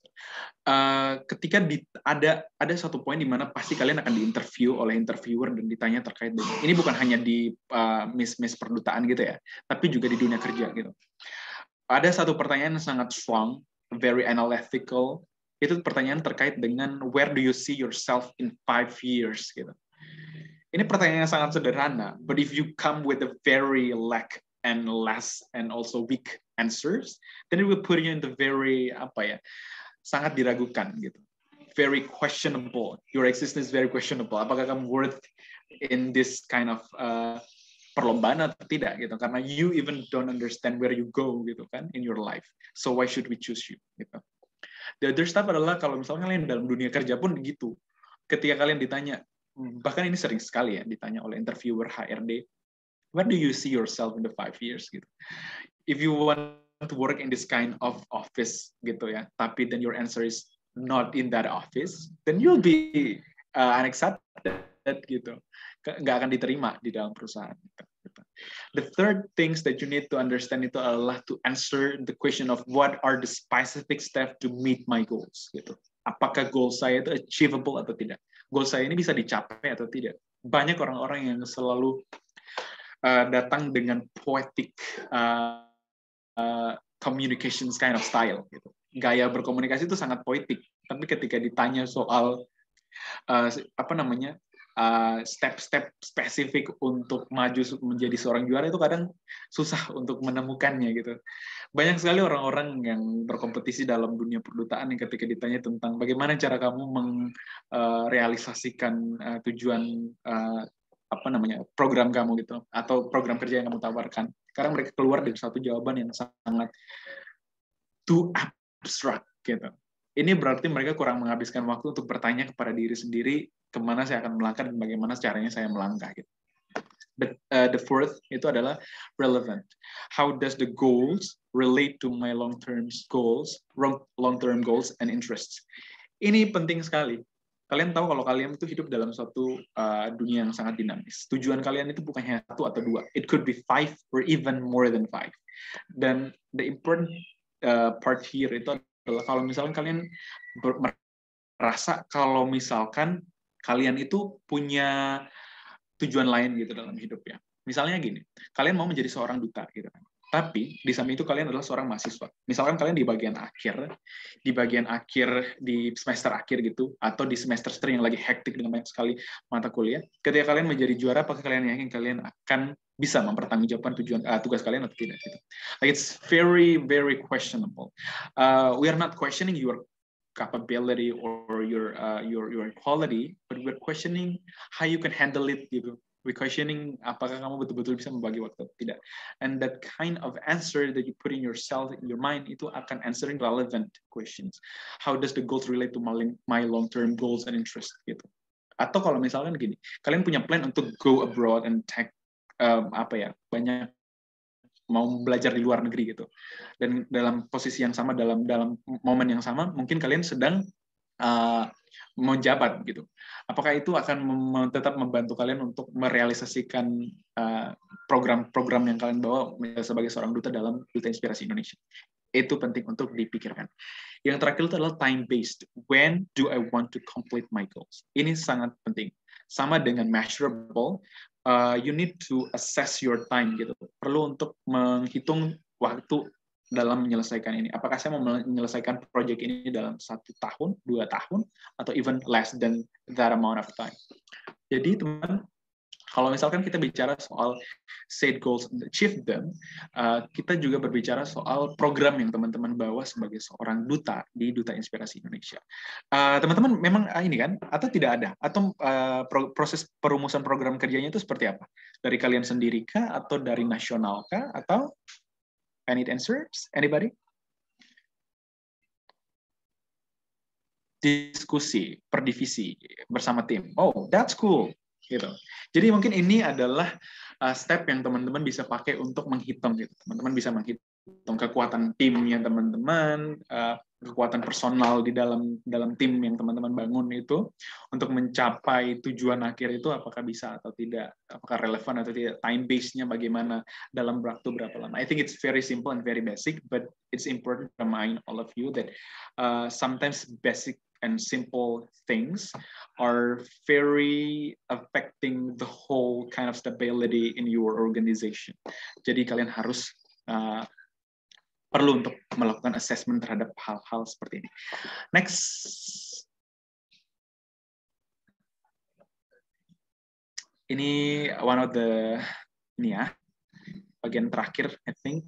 Uh, ketika di, ada ada satu poin di mana pasti kalian akan diinterview oleh interviewer dan ditanya terkait dengan ini, bukan hanya di uh, miss-miss perdutaan gitu ya, tapi juga di dunia kerja gitu. Ada satu pertanyaan yang sangat strong, very analytical, itu pertanyaan terkait dengan where do you see yourself in five years gitu. Ini pertanyaan yang sangat sederhana, but if you come with a very lack and less and also weak answers, then it will put you in the very apa ya, sangat diragukan gitu. Very questionable. Your existence is very questionable. Apakah kamu worth in this kind of uh, perlombaan atau tidak gitu? Karena you even don't understand where you go gitu kan in your life. So why should we choose you gitu? The other stuff adalah kalau misalnya kalian dalam dunia kerja pun gitu. Ketika kalian ditanya, bahkan ini sering sekali ya ditanya oleh interviewer H R D, where do you see yourself in the five years gitu? If you want to work in this kind of office gitu ya, tapi then your answer is not in that office, then you'll be uh, unaccepted gitu, nggak akan diterima di dalam perusahaan. Gitu. The third things that you need to understand itu adalah to answer the question of what are the specific steps to meet my goals gitu. Apakah goal saya itu achievable atau tidak? Goal saya ini bisa dicapai atau tidak? Banyak orang-orang yang selalu uh, datang dengan poetic uh, uh, communications kind of style gitu. Gaya berkomunikasi itu sangat poetik, tapi ketika ditanya soal uh, apa namanya uh, step-step spesifik untuk maju menjadi seorang juara itu kadang susah untuk menemukannya gitu. Banyak sekali orang-orang yang berkompetisi dalam dunia perdutaan yang ketika ditanya tentang bagaimana cara kamu merealisasikan uh, uh, tujuan uh, apa namanya program kamu gitu atau program kerja yang kamu tawarkan, karena mereka keluar dari satu jawaban yang sangat too abstract gitu. Ini berarti mereka kurang menghabiskan waktu untuk bertanya kepada diri sendiri kemana saya akan melangkah dan bagaimana caranya saya melangkah gitu. The, uh, the fourth itu adalah relevant. How does the goals relate to my long-term goals, long-term goals and interests? Ini penting sekali. Kalian tahu kalau kalian itu hidup dalam suatu uh, dunia yang sangat dinamis. Tujuan kalian itu bukan hanya satu atau dua. It could be five or even more than five. Dan the important uh, part here itu adalah kalau misalkan kalian merasa kalau misalkan kalian itu punya tujuan lain gitu dalam hidup ya. Misalnya gini, kalian mau menjadi seorang duta gitu kan. Tapi di samping itu kalian adalah seorang mahasiswa. Misalkan kalian di bagian akhir, di bagian akhir di semester akhir gitu, atau di semester yang lagi hektik dengan banyak sekali mata kuliah. Ketika kalian menjadi juara, apakah kalian yakin kalian akan bisa mempertanggungjawabkan tujuan uh, tugas kalian atau tidak? Gitu. Like it's very very questionable. Uh, we are not questioning your capability or your uh, your your quality, but we're questioning how you can handle it gitu. We're questioning apakah kamu betul-betul bisa membagi waktu atau tidak. And that kind of answer that you put in yourself, in your mind, itu akan answering relevant questions. How does the goals relate to my, my long-term goals and interests gitu. Atau kalau misalkan gini, kalian punya plan untuk go abroad and take um, apa ya banyak mau belajar di luar negeri gitu, dan dalam posisi yang sama dalam dalam momen yang sama mungkin kalian sedang uh, menjabat gitu. Apakah itu akan mem tetap membantu kalian untuk merealisasikan program-program uh, yang kalian bawa sebagai seorang duta dalam Duta Inspirasi Indonesia? Itu penting untuk dipikirkan. Yang terakhir itu adalah time based. When do I want to complete my goals? Ini sangat penting. Sama dengan measurable. Uh, you need to assess your time gitu. Perlu untuk menghitung waktu dalam menyelesaikan ini. Apakah saya mau menyelesaikan project ini dalam satu tahun, dua tahun, atau even less than that amount of time. Jadi teman, kalau misalkan kita bicara soal set goals and achieve them, uh, kita juga berbicara soal program yang teman-teman bawa sebagai seorang duta di Duta Inspirasi Indonesia. Uh, teman-teman memang uh, ini kan, atau tidak ada? Atau uh, pro proses perumusan program kerjanya itu seperti apa? Dari kalian sendiri kah? Atau dari nasional kah? Atau I need answers? Anybody? Diskusi per divisi bersama tim. Oh, that's cool. Gitu. Jadi mungkin ini adalah uh, step yang teman-teman bisa pakai untuk menghitung. Gitu. Teman-teman bisa menghitung kekuatan timnya teman-teman, uh, kekuatan personal di dalam dalam tim yang teman-teman bangun itu untuk mencapai tujuan akhir itu apakah bisa atau tidak, apakah relevan atau tidak, time base-nya bagaimana dalam waktu berapa lama. I think it's very simple and very basic, but it's important to remind all of you that uh, sometimes basic and simple things are very affecting the whole kind of stability in your organization. Jadi kalian harus uh, perlu untuk melakukan assessment terhadap hal-hal seperti ini. Next. Ini one of the, ini ya, bagian terakhir, I think.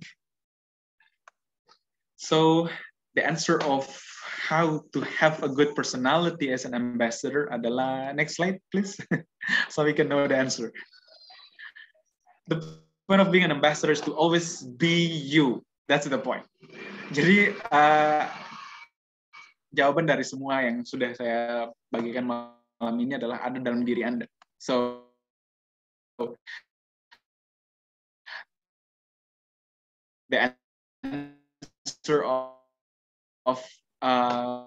So, the answer of how to have a good personality as an ambassador adalah, next slide, please. So we can know the answer. The point of being an ambassador is to always be you. That's the point. Jadi, uh, jawaban dari semua yang sudah saya bagikan malam ini adalah ada dalam diri Anda. So, the answer of, of uh,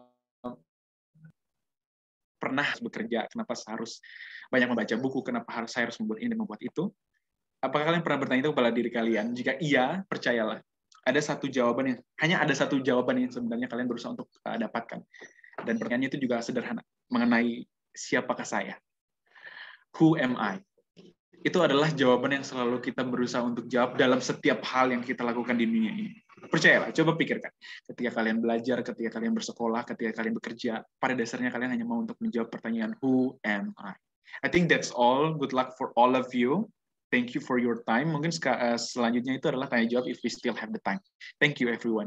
pernah bekerja, kenapa harus banyak membaca buku, kenapa harus saya harus membuat ini, membuat itu. Apakah kalian pernah bertanya itu kepada diri kalian? Jika iya, percayalah. Ada satu jawaban yang, hanya ada satu jawaban yang sebenarnya kalian berusaha untuk uh, dapatkan. Dan pertanyaannya itu juga sederhana, mengenai siapakah saya? Who am I? Itu adalah jawaban yang selalu kita berusaha untuk jawab dalam setiap hal yang kita lakukan di dunia ini. Percayalah, coba pikirkan. Ketika kalian belajar, ketika kalian bersekolah, ketika kalian bekerja, pada dasarnya kalian hanya mau untuk menjawab pertanyaan, who am I? I think that's all. Good luck for all of you. Thank you for your time. Mungkin selanjutnya itu adalah tanya jawab if we still have the time. Thank you everyone.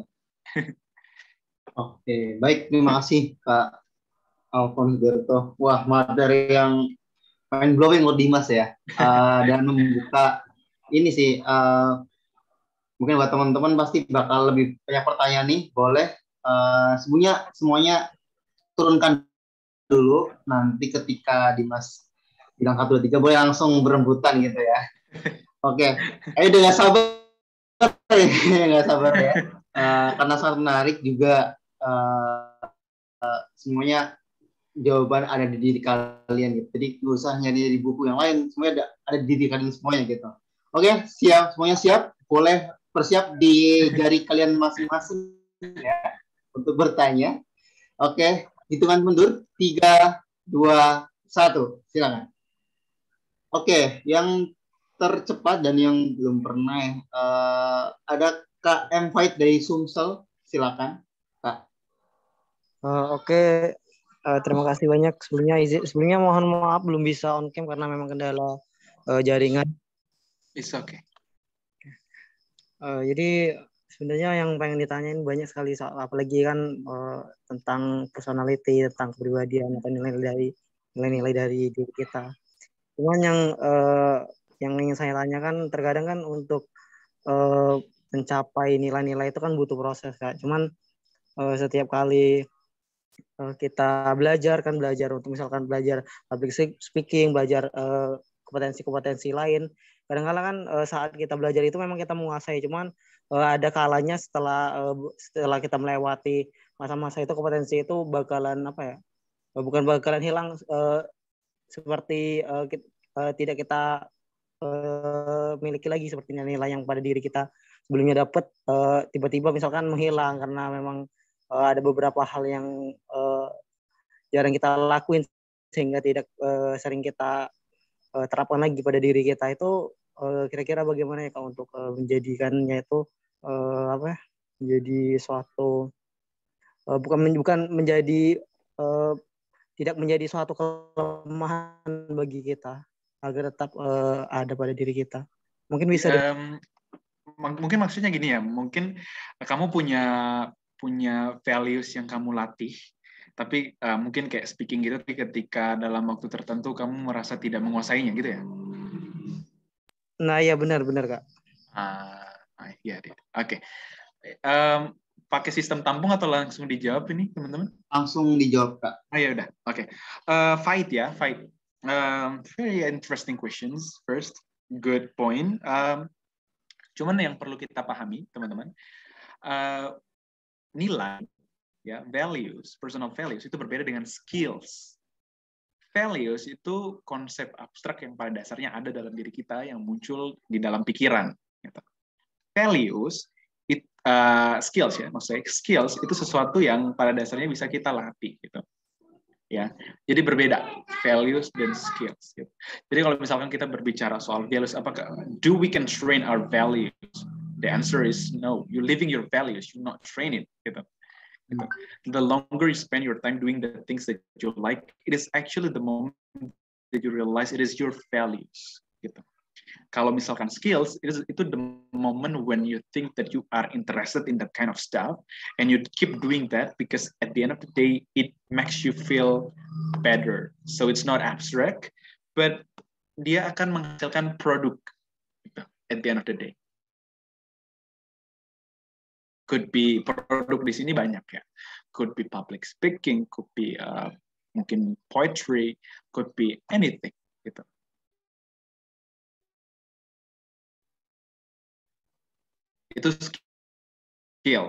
Oke, baik. Terima kasih Kak Alphonse Berto. Wah, materi yang mind blowing loh Dimas ya, uh, dan membuka ini sih, uh, mungkin buat teman-teman pasti bakal lebih banyak pertanyaan nih, boleh uh, semuanya semuanya turunkan dulu, nanti ketika Dimas bilang satu dua tiga boleh langsung berembutan gitu ya. Oke, okay. Ayo dengan sabar, nggak sabar ya, uh, karena sangat menarik juga, uh, uh, semuanya jawaban ada di diri kalian gitu. Jadi nggak usah nyari di buku yang lain, semuanya ada, ada di diri kalian semuanya gitu. Oke, siap, semuanya siap. Boleh bersiap di jari kalian masing-masing ya untuk bertanya. Oke, hitungan mundur tiga, dua, satu. Silakan. Oke, yang tercepat dan yang belum pernah uh, ada Kak M Fight dari Sumsel. Silakan, Kak. Uh, Oke. Uh, terima kasih banyak sebelumnya. Sebelumnya mohon maaf belum bisa on cam karena memang kendala uh, jaringan. It's okay. Uh, jadi sebenarnya yang pengen ditanyain banyak sekali soal, apalagi kan uh, tentang personality, tentang kepribadian atau nilai dari nilai-nilai dari diri kita. Cuman yang uh, yang ingin saya tanyakan, terkadang kan untuk uh, mencapai nilai-nilai itu kan butuh proses, Kak. Cuman uh, setiap kali kita belajar kan belajar untuk misalkan belajar public speaking, belajar uh, kompetensi-kompetensi lain. Kadang-kadang kan uh, saat kita belajar itu memang kita menguasai, cuman uh, ada kalanya setelah uh, setelah kita melewati masa-masa itu kompetensi itu bakalan apa ya? Uh, bukan bakalan hilang uh, seperti uh, kita, uh, tidak kita uh, miliki lagi seperti nilai yang pada diri kita sebelumnya dapat, uh, tiba-tiba misalkan menghilang karena memang Uh, ada beberapa hal yang uh, jarang kita lakuin sehingga tidak uh, sering kita uh, terapkan lagi pada diri kita. Itu uh, kira-kira bagaimana ya Kak untuk uh, menjadikannya itu uh, apa menjadi suatu uh, bukan bukan menjadi uh, tidak menjadi suatu kelemahan bagi kita agar tetap uh, ada pada diri kita. Mungkin bisa um, mungkin maksudnya gini ya, mungkin kamu punya punya values yang kamu latih, tapi uh, mungkin kayak speaking gitu, tapi ketika dalam waktu tertentu kamu merasa tidak menguasainya gitu ya? Nah ya benar-benar Kak. Ah, ya deh. Oke. Um, pakai sistem tampung atau langsung dijawab ini teman-teman? Langsung dijawab Kak. Ah ya udah. Oke. Okay. Uh, fight ya, fight. Um, very interesting questions. First, good point. Um, cuman yang perlu kita pahami teman-teman. Uh, nilai, ya, values, personal values itu berbeda dengan skills. Values itu konsep abstrak yang pada dasarnya ada dalam diri kita yang muncul di dalam pikiran. Gitu. Values, it, uh, skills ya, maksudnya skills itu sesuatu yang pada dasarnya bisa kita latih. Gitu. Ya, jadi berbeda values dan skills. Gitu. Jadi kalau misalkan kita berbicara soal values, apakah do we can train our values? The answer is no. You're living your values. You're not training. Gitu. Gitu. The longer you spend your time doing the things that you like, it is actually the moment that you realize it is your values. Gitu. Kalau misalkan skills, it is, itu the moment when you think that you are interested in that kind of stuff, and you keep doing that because at the end of the day, it makes you feel better. So it's not abstract, but dia akan menghasilkan produk gitu, at the end of the day. Could be produk di sini banyak ya. Could be public speaking, could be uh, mungkin poetry, could be anything gitu. Itu skill.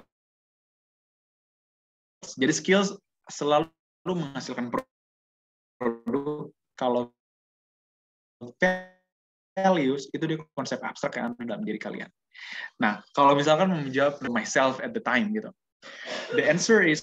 Jadi skills selalu menghasilkan produk. Kalau values itu dia konsep abstrak yang ada dalam diri kalian. Nah, kalau misalkan menjawab myself at the time gitu, the answer is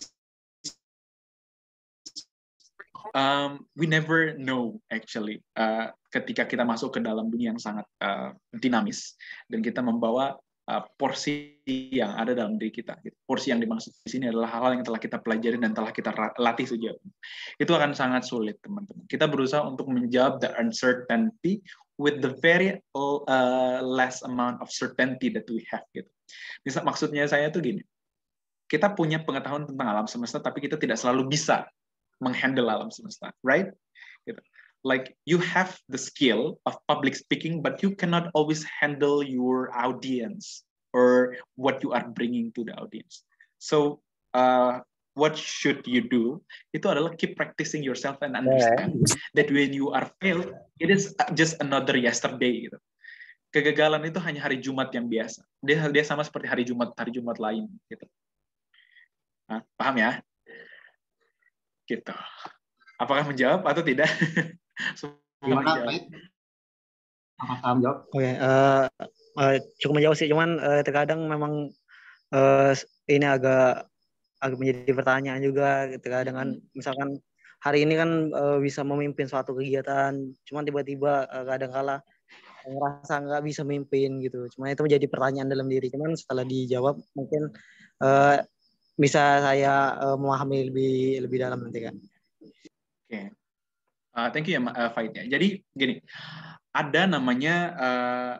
um, we never know actually uh, ketika kita masuk ke dalam dunia yang sangat uh, dinamis dan kita membawa uh, porsi yang ada dalam diri kita. Gitu. Porsi yang dimaksud di sini adalah hal-hal yang telah kita pelajari dan telah kita latih sejauh ini. Itu akan sangat sulit, teman-teman. Kita berusaha untuk menjawab the uncertainty with the very uh, less amount of certainty that we have. Gitu. Misal, maksudnya saya tuh gini, kita punya pengetahuan tentang alam semesta, tapi kita tidak selalu bisa menghandle alam semesta, right? Gitu. Like you have the skill of public speaking, but you cannot always handle your audience or what you are bringing to the audience. So, uh, what should you do? Itu adalah keep practicing yourself and understand that when you are failed, it is just another yesterday. Gitu. Kegagalan itu hanya hari Jumat yang biasa. Dia dia sama seperti hari Jumat hari Jumat lain. Gitu. Nah, paham ya? Gitu. Apakah menjawab atau tidak? Gimana, Pak? Apakah menjawab? Oke, okay, uh, uh, cukup menjawab sih. Cuman uh, terkadang memang uh, ini agak agak menjadi pertanyaan juga ketika dengan misalkan hari ini kan uh, bisa memimpin suatu kegiatan, cuman tiba-tiba uh, kadang-kala ngerasa nggak bisa memimpin gitu. Cuman itu menjadi pertanyaan dalam diri. Cuman setelah dijawab mungkin uh, bisa saya uh, memahami lebih lebih dalam nanti kan. Oke, okay. uh, thank you ya uh, Faid ya. Jadi gini, ada namanya uh,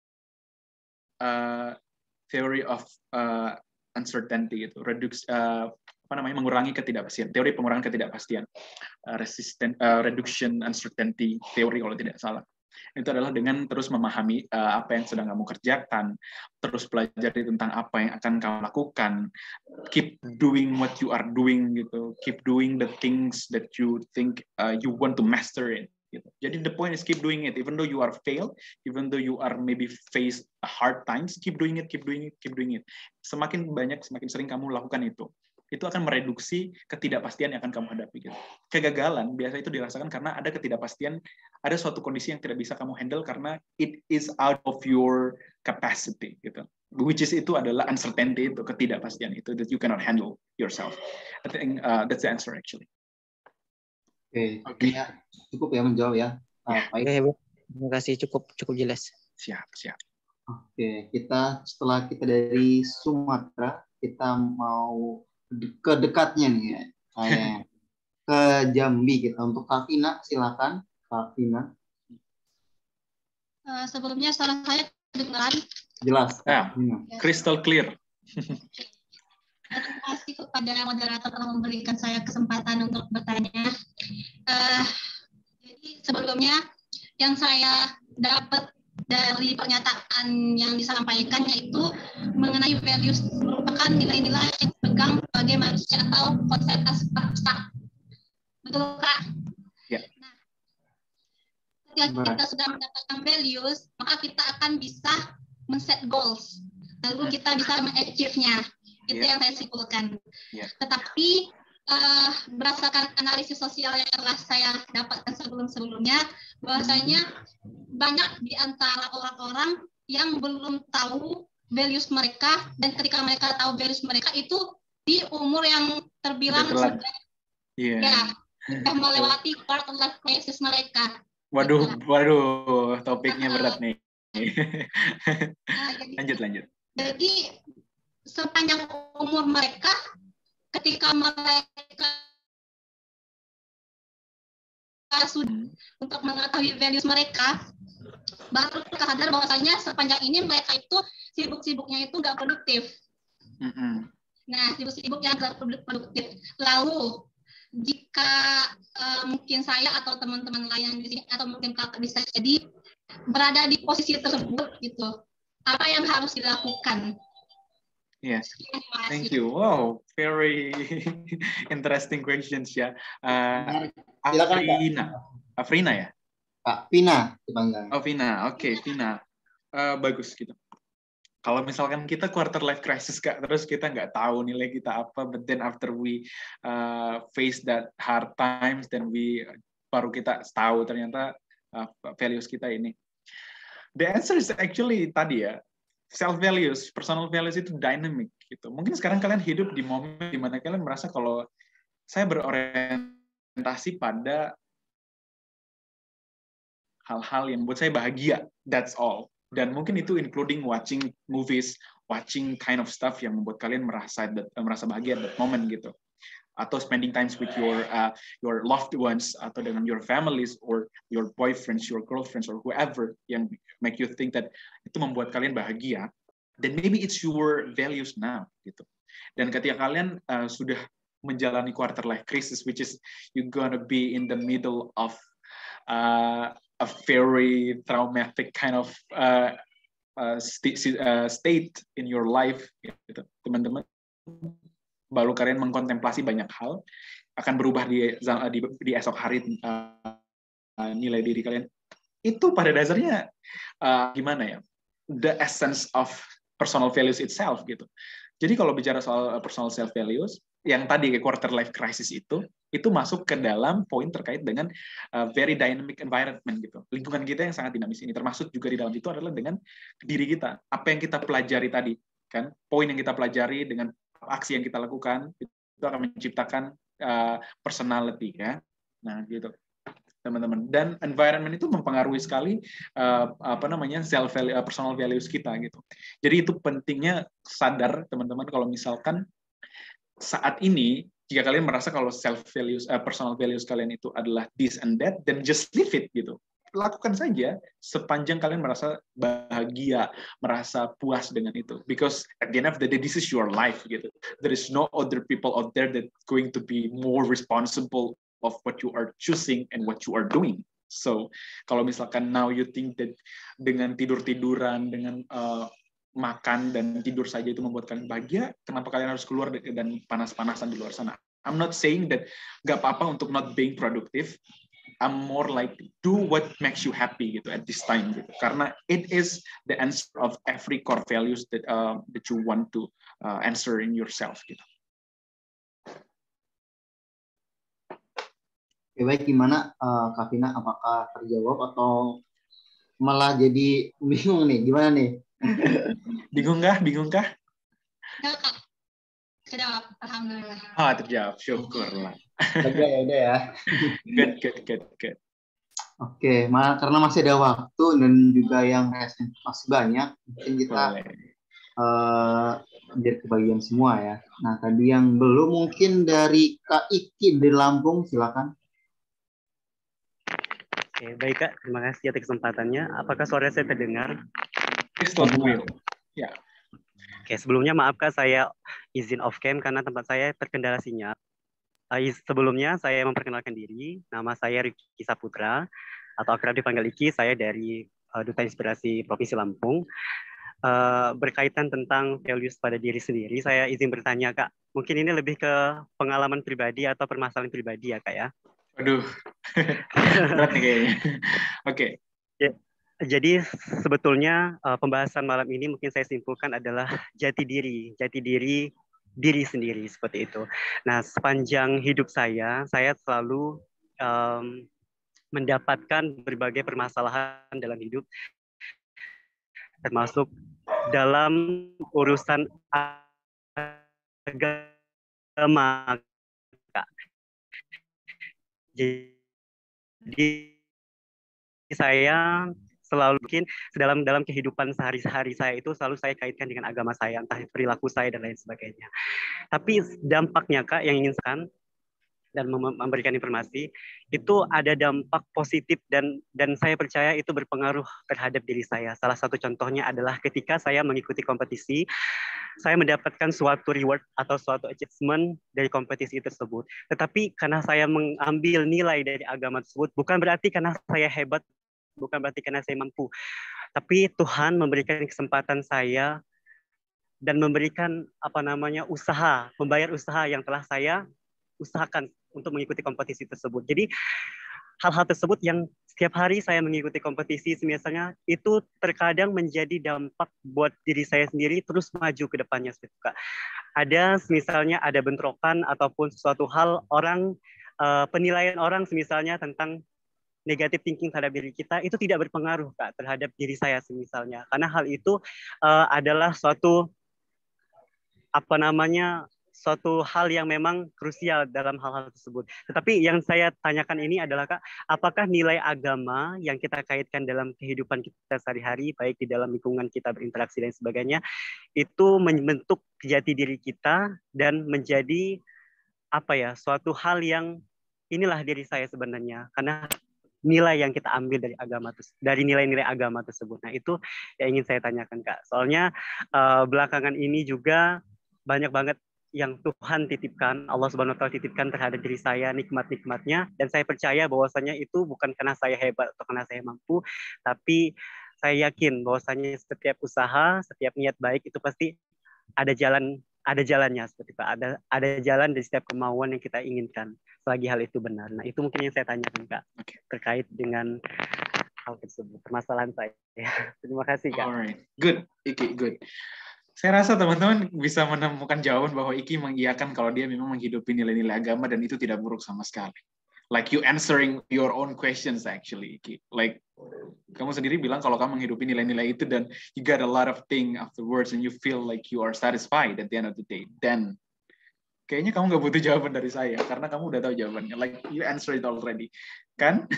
uh, theory of uh, uncertainty itu, reduce uh, apa namanya mengurangi ketidakpastian, teori pengurangan ketidakpastian, uh, resistant uh, reduction uncertainty theory kalau tidak salah. Itu adalah dengan terus memahami uh, apa yang sedang kamu kerjakan, terus pelajari tentang apa yang akan kamu lakukan, keep doing what you are doing gitu, keep doing the things that you think uh, you want to master it. Gitu. Jadi the point is keep doing it, even though you are fail, even though you are maybe face hard times, keep doing it, keep doing it, keep doing it. Semakin banyak, semakin sering kamu lakukan itu, itu akan mereduksi ketidakpastian yang akan kamu hadapi. Gitu. Kegagalan biasa itu dirasakan karena ada ketidakpastian, ada suatu kondisi yang tidak bisa kamu handle karena it is out of your capacity. Gitu. Which is itu adalah uncertainty itu, ketidakpastian itu that you cannot handle yourself. I think uh, that's the answer actually. Oke, okay. Ya, cukup ya menjawab ya. Ya. Oke, okay, terima kasih, cukup cukup jelas. Siap, siap. Oke, kita setelah kita dari Sumatera, kita mau ke dekatnya nih ya, kayak ke Jambi kita. Untuk Kak Vina, silakan Kak Vina. Uh, sebelumnya suara saya kedengaran? Jelas. Ya, crystal clear. Terima kasih kepada moderator telah memberikan saya kesempatan untuk bertanya. Uh, jadi sebelumnya yang saya dapat dari pernyataan yang disampaikan yaitu mengenai values merupakan nilai-nilai yang dipegang sebagai manusia atau konsep abstrak. Betul, Kak? Ya. Nah, ketika kita sudah mendapatkan values, maka kita akan bisa men-set goals. Lalu kita bisa men-achieve-nya. Itu yeah. yang saya simpulkan. Yeah. Tetapi uh, berdasarkan analisis sosial yang telah saya dapatkan sebelum-sebelumnya, bahwasanya banyak di antara orang-orang yang belum tahu values mereka, dan ketika mereka tahu values mereka itu di umur yang terbilang sudah, yeah. ya, sudah melewati quarter life crisis mereka. Waduh, waduh, topiknya berat nih. Nah, jadi, lanjut, lanjut. Jadi sepanjang umur mereka, ketika mereka sudah untuk mengetahui values mereka, baru mereka sadar bahwasanya sepanjang ini mereka itu sibuk-sibuknya itu nggak produktif. Mm-hmm. Nah, sibuk-sibuk yang nggak produktif. Lalu jika uh, mungkin saya atau teman-teman lain di sini atau mungkin kakak bisa jadi berada di posisi tersebut gitu, apa yang harus dilakukan? Yes, thank you. Wow, very interesting questions ya. Uh, Silakan, Afrina, Kak. Afrina ya? Kak Vina, dipanggil. Oh Vina, oke okay, Vina, uh, bagus gitu. Kalau misalkan kita quarter life crisis Kak, terus kita nggak tahu nilai kita apa, but then after we uh, face that hard times, then we baru kita tahu ternyata uh, values kita ini. The answer is actually tadi ya, self values, personal values itu dynamic gitu. Mungkin sekarang kalian hidup di momen di mana kalian merasa kalau saya berorientasi pada hal-hal yang membuat saya bahagia, that's all. Dan mungkin itu including watching movies, watching kind of stuff yang membuat kalian merasa merasa bahagia at that moment gitu. Atau spending times with your uh, your loved ones, atau dengan your families or your boyfriends, your girlfriends or whoever yang make you think that itu membuat kalian bahagia. Then maybe it's your values now gitu. Dan ketika kalian uh, sudah menjalani quarter life crisis, which is you gonna be in the middle of uh, a very traumatic kind of uh, uh, st uh, state in your life, gitu, teman-teman. Baru kalian mengkontemplasi banyak hal, akan berubah di di, di esok hari uh, nilai diri kalian. Itu pada dasarnya uh, gimana ya? The essence of personal values itself gitu. Jadi kalau bicara soal personal self values, yang tadi ke quarter life crisis itu, itu masuk ke dalam poin terkait dengan uh, very dynamic environment gitu. Lingkungan kita yang sangat dinamis ini, termasuk juga di dalam itu adalah dengan diri kita. Apa yang kita pelajari tadi, kan? Poin yang kita pelajari dengan aksi yang kita lakukan itu akan menciptakan uh, personality ya. Nah, gitu. Teman-teman, dan environment itu mempengaruhi sekali uh, apa namanya self value, uh, personal values kita gitu. Jadi itu pentingnya sadar teman-teman kalau misalkan saat ini jika kalian merasa kalau self values, uh, personal values kalian itu adalah this and that, then just leave it gitu. Lakukan saja sepanjang kalian merasa bahagia, merasa puas dengan itu. Because at the end of the day, this is your life gitu. There is no other people out there that going to be more responsible of what you are choosing and what you are doing. So, kalau misalkan now you think that dengan tidur-tiduran, dengan uh, makan dan tidur saja itu membuat kalian bahagia, kenapa kalian harus keluar dan panas-panasan di luar sana? I'm not saying that gak apa-apa untuk not being productive. I'm more like do what makes you happy gitu at this time gitu. Karena it is the answer of every core values that uh, that you want to uh, answer in yourself gitu. Oke, baik, gimana uh, Kak Vina, apakah terjawab atau malah jadi bingung nih? Gimana nih? Bingung kah? Bingung kah? Enggak, Kak. Terjawab, alhamdulillah. Ah, terjawab, syukurlah. Oke, ya udah ya. Good, good, good, good. Oke, malah karena masih ada waktu dan juga yang masih banyak, mungkin kita uh, biar kebagian semua ya. Nah, tadi yang belum mungkin dari Kak Iki di Lampung, silakan. Oke, baik Kak, terima kasih atas kesempatannya. Apakah suara saya terdengar? Ya. Oke, sebelumnya maaf Kak, saya izin off cam karena tempat saya terkendala sinyal. Uh, sebelumnya saya memperkenalkan diri, nama saya Riki Saputra, atau akrab dipanggil Iki, saya dari uh, Duta Inspirasi Provinsi Lampung. Uh, berkaitan tentang values pada diri sendiri, saya izin bertanya Kak, mungkin ini lebih ke pengalaman pribadi atau permasalahan pribadi ya Kak ya? Aduh, berat nih kayaknya. Oke. Okay. Ya, jadi sebetulnya uh, pembahasan malam ini mungkin saya simpulkan adalah jati diri, jati diri diri sendiri seperti itu. Nah, sepanjang hidup saya, saya selalu um, mendapatkan berbagai permasalahan dalam hidup, termasuk dalam urusan agama. Jadi saya selalu mungkin dalam dalam kehidupan sehari-hari saya itu selalu saya kaitkan dengan agama saya, entah perilaku saya dan lain sebagainya. Tapi dampaknya Kak yang ingin kan dan memberikan informasi itu ada dampak positif dan dan saya percaya itu berpengaruh terhadap diri saya. Salah satu contohnya adalah ketika saya mengikuti kompetisi, saya mendapatkan suatu reward atau suatu achievement dari kompetisi tersebut. Tetapi karena saya mengambil nilai dari agama tersebut, bukan berarti karena saya hebat, bukan berarti karena saya mampu, tapi Tuhan memberikan kesempatan saya dan memberikan apa namanya usaha, membayar usaha yang telah saya usahakan untuk mengikuti kompetisi tersebut. Jadi hal-hal tersebut yang setiap hari saya mengikuti kompetisi misalnya itu terkadang menjadi dampak buat diri saya sendiri terus maju ke depannya. Ada misalnya ada bentrokan ataupun sesuatu hal orang uh, penilaian orang misalnya tentang negatif thinking terhadap diri kita itu tidak berpengaruh Kak terhadap diri saya misalnya, karena hal itu uh, adalah suatu apa namanya suatu hal yang memang krusial dalam hal-hal tersebut. Tetapi yang saya tanyakan ini adalah Kak, apakah nilai agama yang kita kaitkan dalam kehidupan kita sehari-hari, baik di dalam lingkungan kita berinteraksi dan sebagainya, itu membentuk jati diri kita dan menjadi apa ya, suatu hal yang inilah diri saya sebenarnya, karena nilai yang kita ambil dari agama dari nilai-nilai agama tersebut. Nah itu yang ingin saya tanyakan Kak. Soalnya uh, belakangan ini juga banyak banget yang Tuhan titipkan, Allah Subhanahu wa taala titipkan terhadap diri saya nikmat-nikmatnya, dan saya percaya bahwasanya itu bukan karena saya hebat atau karena saya mampu, tapi saya yakin bahwasanya setiap usaha, setiap niat baik itu pasti ada jalan ada jalannya seperti Pak, ada ada jalan dari setiap kemauan yang kita inginkan selagi hal itu benar. Nah, itu mungkin yang saya tanyakan Kak terkait dengan hal tersebut, permasalahan saya. Terima kasih Kak. Alright, good, Iki, good. Saya rasa teman-teman bisa menemukan jawaban bahwa Iki mengiyakan kalau dia memang menghidupi nilai-nilai agama dan itu tidak buruk sama sekali. Like you answering your own questions actually, Iki. Like kamu sendiri bilang kalau kamu menghidupi nilai-nilai itu dan you got a lot of thing afterwards and you feel like you are satisfied at the end of the day. Then kayaknya kamu nggak butuh jawaban dari saya karena kamu udah tahu jawabannya. Like you answer it already, kan?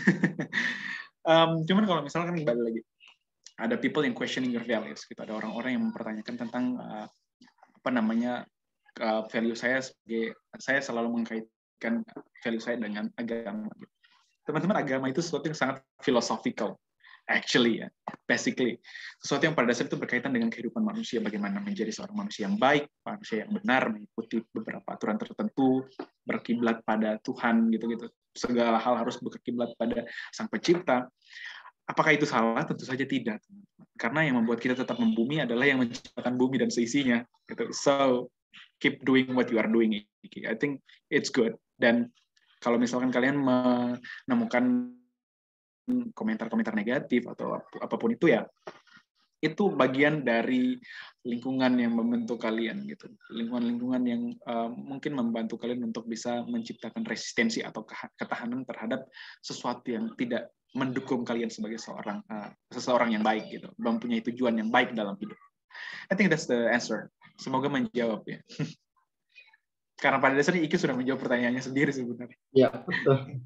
um, cuman kalau misalkan kembali lagi. Ada people yang questioning your values, gitu. Ada orang-orang yang mempertanyakan tentang uh, apa namanya uh, value saya sebagai saya selalu mengkaitkan value saya dengan agama. Gitu. Teman-teman, agama itu sesuatu yang sangat philosophical, actually ya, basically sesuatu yang pada dasar itu berkaitan dengan kehidupan manusia, bagaimana menjadi seorang manusia yang baik, manusia yang benar, mengikuti beberapa aturan tertentu, berkiblat pada Tuhan, gitu-gitu. Segala hal harus berkiblat pada Sang Pencipta. Apakah itu salah? Tentu saja tidak. Karena yang membuat kita tetap membumi adalah yang menciptakan bumi dan seisinya. So, keep doing what you are doing. I think it's good. Dan kalau misalkan kalian menemukan komentar-komentar negatif atau apapun itu ya, itu bagian dari lingkungan yang membentuk kalian gitu. Lingkungan-lingkungan yang uh, mungkin membantu kalian untuk bisa menciptakan resistensi atau ketahanan terhadap sesuatu yang tidak mendukung kalian sebagai seorang uh, seseorang yang baik gitu, mempunyai tujuan yang baik dalam hidup. I think that's the answer. Semoga menjawab ya. Karena pada dasarnya Iki sudah menjawab pertanyaannya sendiri sebenarnya. Ya betul.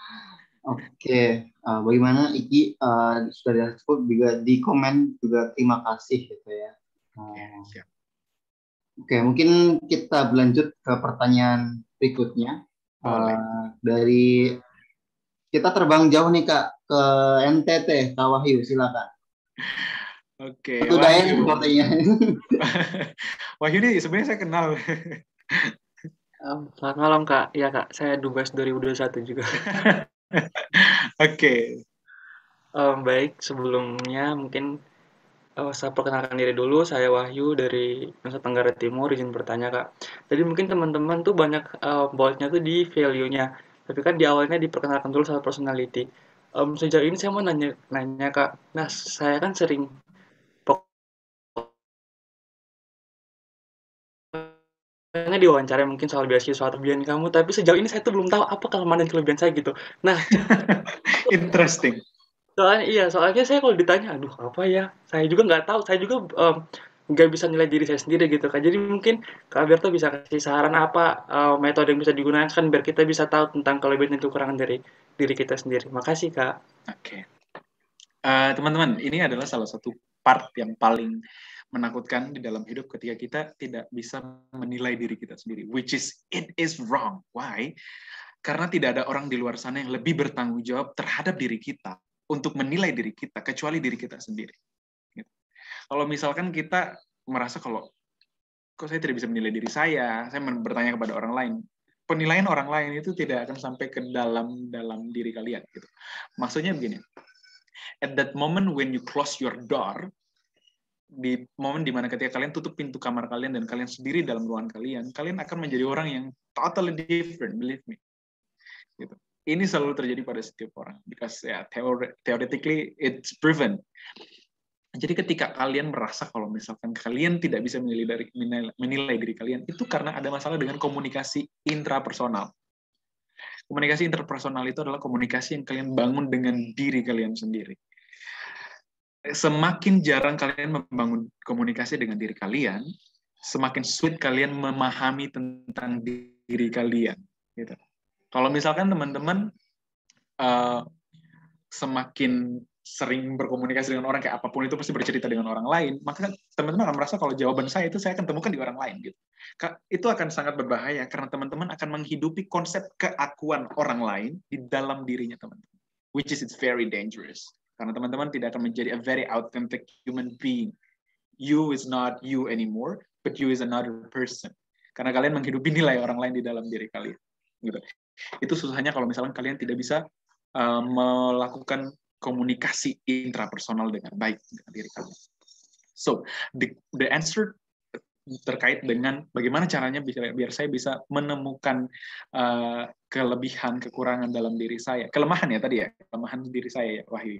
Oke, uh, bagaimana Iki uh, sudah disebut juga di komen juga terima kasih gitu ya. Uh, ya siap. Oke, mungkin kita berlanjut ke pertanyaan berikutnya. Uh, dari kita terbang jauh nih Kak ke N T T, Kak Wahyu, silakan. Oke. Satu daerah sepertinya. Wahyu ini sebenarnya saya kenal. Um, selamat malam Kak. Ya Kak, saya Dubes dua ribu dua puluh satu juga. Oke. Okay. Um, baik, sebelumnya mungkin uh, saya perkenalkan diri dulu. Saya Wahyu dari Nusa Tenggara Timur. Izin bertanya Kak. Jadi mungkin teman-teman tuh banyak uh, bautnya tuh di value-nya. Tapi kan di awalnya diperkenalkan dulu soal personality. Um, sejauh ini saya mau nanya, nanya Kak. Nah, saya kan sering pokoknya diwawancara mungkin soal beasiswa atau kelebihan kamu, tapi sejauh ini saya tuh belum tahu apa kelemahan dan kelebihan saya gitu. Nah, interesting. Soalnya iya, soalnya saya kalau ditanya, aduh apa ya? Saya juga nggak tahu. Saya juga um, nggak bisa nilai diri saya sendiri gitu kan. Jadi mungkin Kak Alberto bisa kasih saran apa uh, metode yang bisa digunakan biar kita bisa tahu tentang kelebihan dan kekurangan dari diri kita sendiri. Makasih Kak. Oke. Okay. Uh, teman-teman, ini adalah salah satu part yang paling menakutkan di dalam hidup ketika kita tidak bisa menilai diri kita sendiri, which is it is wrong. Why? Karena tidak ada orang di luar sana yang lebih bertanggung jawab terhadap diri kita untuk menilai diri kita kecuali diri kita sendiri. Gitu. Kalau misalkan kita merasa kalau kok saya tidak bisa menilai diri saya, saya bertanya kepada orang lain. Penilaian orang lain itu tidak akan sampai ke dalam dalam diri kalian. Gitu. Maksudnya begini. At that moment when you close your door, di momen dimana ketika kalian tutup pintu kamar kalian dan kalian sendiri dalam ruangan kalian, kalian akan menjadi orang yang totally different, believe me. Gitu. Ini selalu terjadi pada setiap orang, because ya yeah, theoretically it's proven. Jadi ketika kalian merasa kalau misalkan kalian tidak bisa menilai, dari, menilai, menilai diri kalian, itu karena ada masalah dengan komunikasi intrapersonal. Komunikasi interpersonal itu adalah komunikasi yang kalian bangun dengan diri kalian sendiri. Semakin jarang kalian membangun komunikasi dengan diri kalian, semakin sulit kalian memahami tentang diri kalian. Gitu. Kalau misalkan teman-teman uh, semakin sering berkomunikasi dengan orang, kayak apapun itu pasti bercerita dengan orang lain, maka teman-teman akan merasa kalau jawaban saya itu saya akan temukan di orang lain. Gitu. Itu akan sangat berbahaya, karena teman-teman akan menghidupi konsep keakuan orang lain di dalam dirinya teman-teman. Which is it's very dangerous. Karena teman-teman tidak akan menjadi a very authentic human being. You is not you anymore, but you is another person. Karena kalian menghidupi nilai orang lain di dalam diri kalian. Gitu. Itu susahnya kalau misalkan kalian tidak bisa uh, melakukan komunikasi intrapersonal dengan baik dengan diri kalian. So, the, the answer terkait dengan bagaimana caranya biar, biar saya bisa menemukan uh, kelebihan, kekurangan dalam diri saya. Kelemahan ya tadi ya, kelemahan diri saya ya, Wahyu.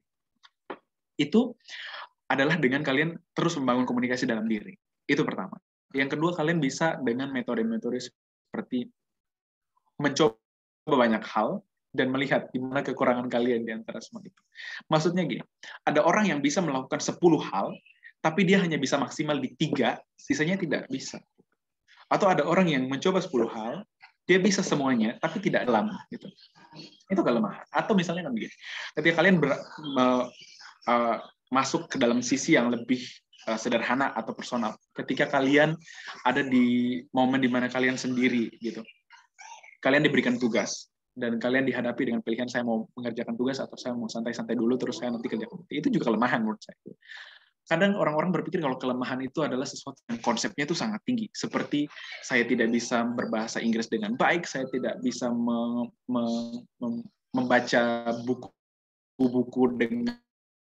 Itu adalah dengan kalian terus membangun komunikasi dalam diri. Itu pertama. Yang kedua, kalian bisa dengan metode-metode seperti mencoba banyak hal dan melihat di mana kekurangan kalian di antara semua itu. Maksudnya gini, ada orang yang bisa melakukan sepuluh hal, tapi dia hanya bisa maksimal di tiga, sisanya tidak bisa. Atau ada orang yang mencoba sepuluh hal, dia bisa semuanya, tapi tidak dalam. Gitu. Itu kelemahan. Atau misalnya kan begini, ketika kalian ber, uh, uh, masuk ke dalam sisi yang lebih uh, sederhana atau personal, ketika kalian ada di momen di mana kalian sendiri, gitu, kalian diberikan tugas, dan kalian dihadapi dengan pilihan saya mau mengerjakan tugas atau saya mau santai-santai dulu terus saya nanti kerjakan. Itu juga kelemahan menurut saya. Kadang orang-orang berpikir kalau kelemahan itu adalah sesuatu yang konsepnya itu sangat tinggi. Seperti saya tidak bisa berbahasa Inggris dengan baik, saya tidak bisa me, me, me, membaca buku-buku dengan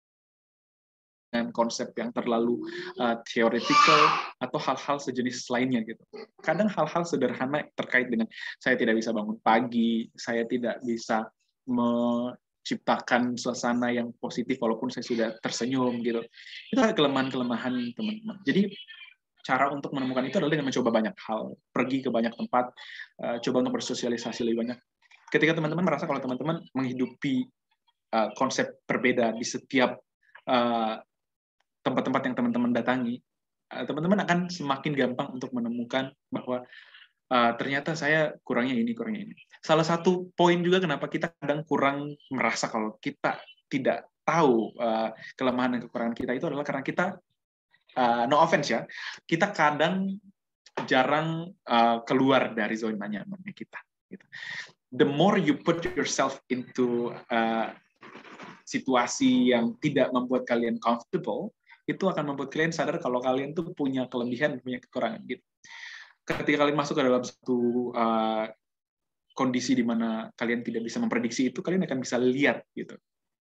dengan konsep yang terlalu uh, theoretical atau hal-hal sejenis lainnya gitu. Kadang hal-hal sederhana terkait dengan saya tidak bisa bangun pagi, saya tidak bisa menciptakan suasana yang positif walaupun saya sudah tersenyum gitu. Itu adalah kelemahan-kelemahan teman-teman. Jadi cara untuk menemukan itu adalah dengan mencoba banyak hal, pergi ke banyak tempat, uh, coba untuk bersosialisasi lebih banyak. Ketika teman-teman merasa kalau teman-teman menghidupi uh, konsep berbeda di setiap uh, tempat-tempat yang teman-teman datangi, teman-teman akan semakin gampang untuk menemukan bahwa uh, ternyata saya kurangnya ini, kurangnya ini. Salah satu poin juga kenapa kita kadang kurang merasa kalau kita tidak tahu uh, kelemahan dan kekurangan kita itu adalah karena kita, uh, no offense ya, kita kadang jarang uh, keluar dari zona nyamannya kita. Gitu. The more you put yourself into uh, situasi yang tidak membuat kalian comfortable, itu akan membuat kalian sadar kalau kalian tuh punya kelebihan, punya kekurangan gitu. Ketika kalian masuk ke dalam satu uh, kondisi di mana kalian tidak bisa memprediksi itu, kalian akan bisa lihat gitu.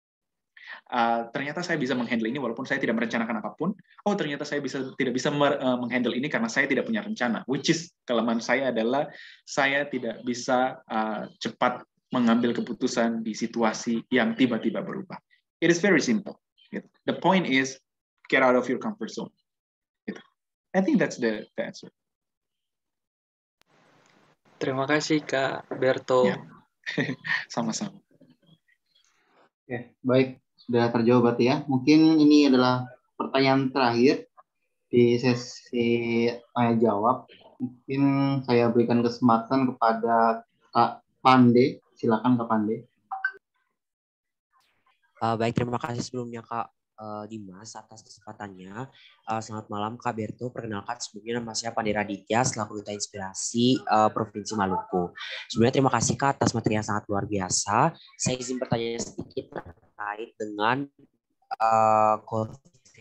Uh, ternyata saya bisa menghandle ini walaupun saya tidak merencanakan apapun. Oh, ternyata saya bisa tidak bisa uh, menghandle ini karena saya tidak punya rencana. Which is kelemahan saya adalah saya tidak bisa uh, cepat mengambil keputusan di situasi yang tiba-tiba berubah. It is very simple. Gitu. The point is get out of your comfort zone. Gitu. I think that's the, the answer. Terima kasih Kak Berto. Ya. Sama-sama. Oke, baik. Sudah terjawab berarti ya. Mungkin ini adalah pertanyaan terakhir di sesi tanya jawab. Mungkin saya berikan kesempatan kepada Kak Pande. Silakan Kak Pande. Uh, baik, terima kasih sebelumnya Kak uh, Dimas atas kesempatannya. Uh, selamat malam Kak Berto. Perkenalkan sebelumnya nama saya Pandey Raditya selaku Duta Inspirasi uh, Provinsi Maluku. Sebelumnya terima kasih Kak atas materi yang sangat luar biasa. Saya izin bertanya sedikit terkait dengan uh, core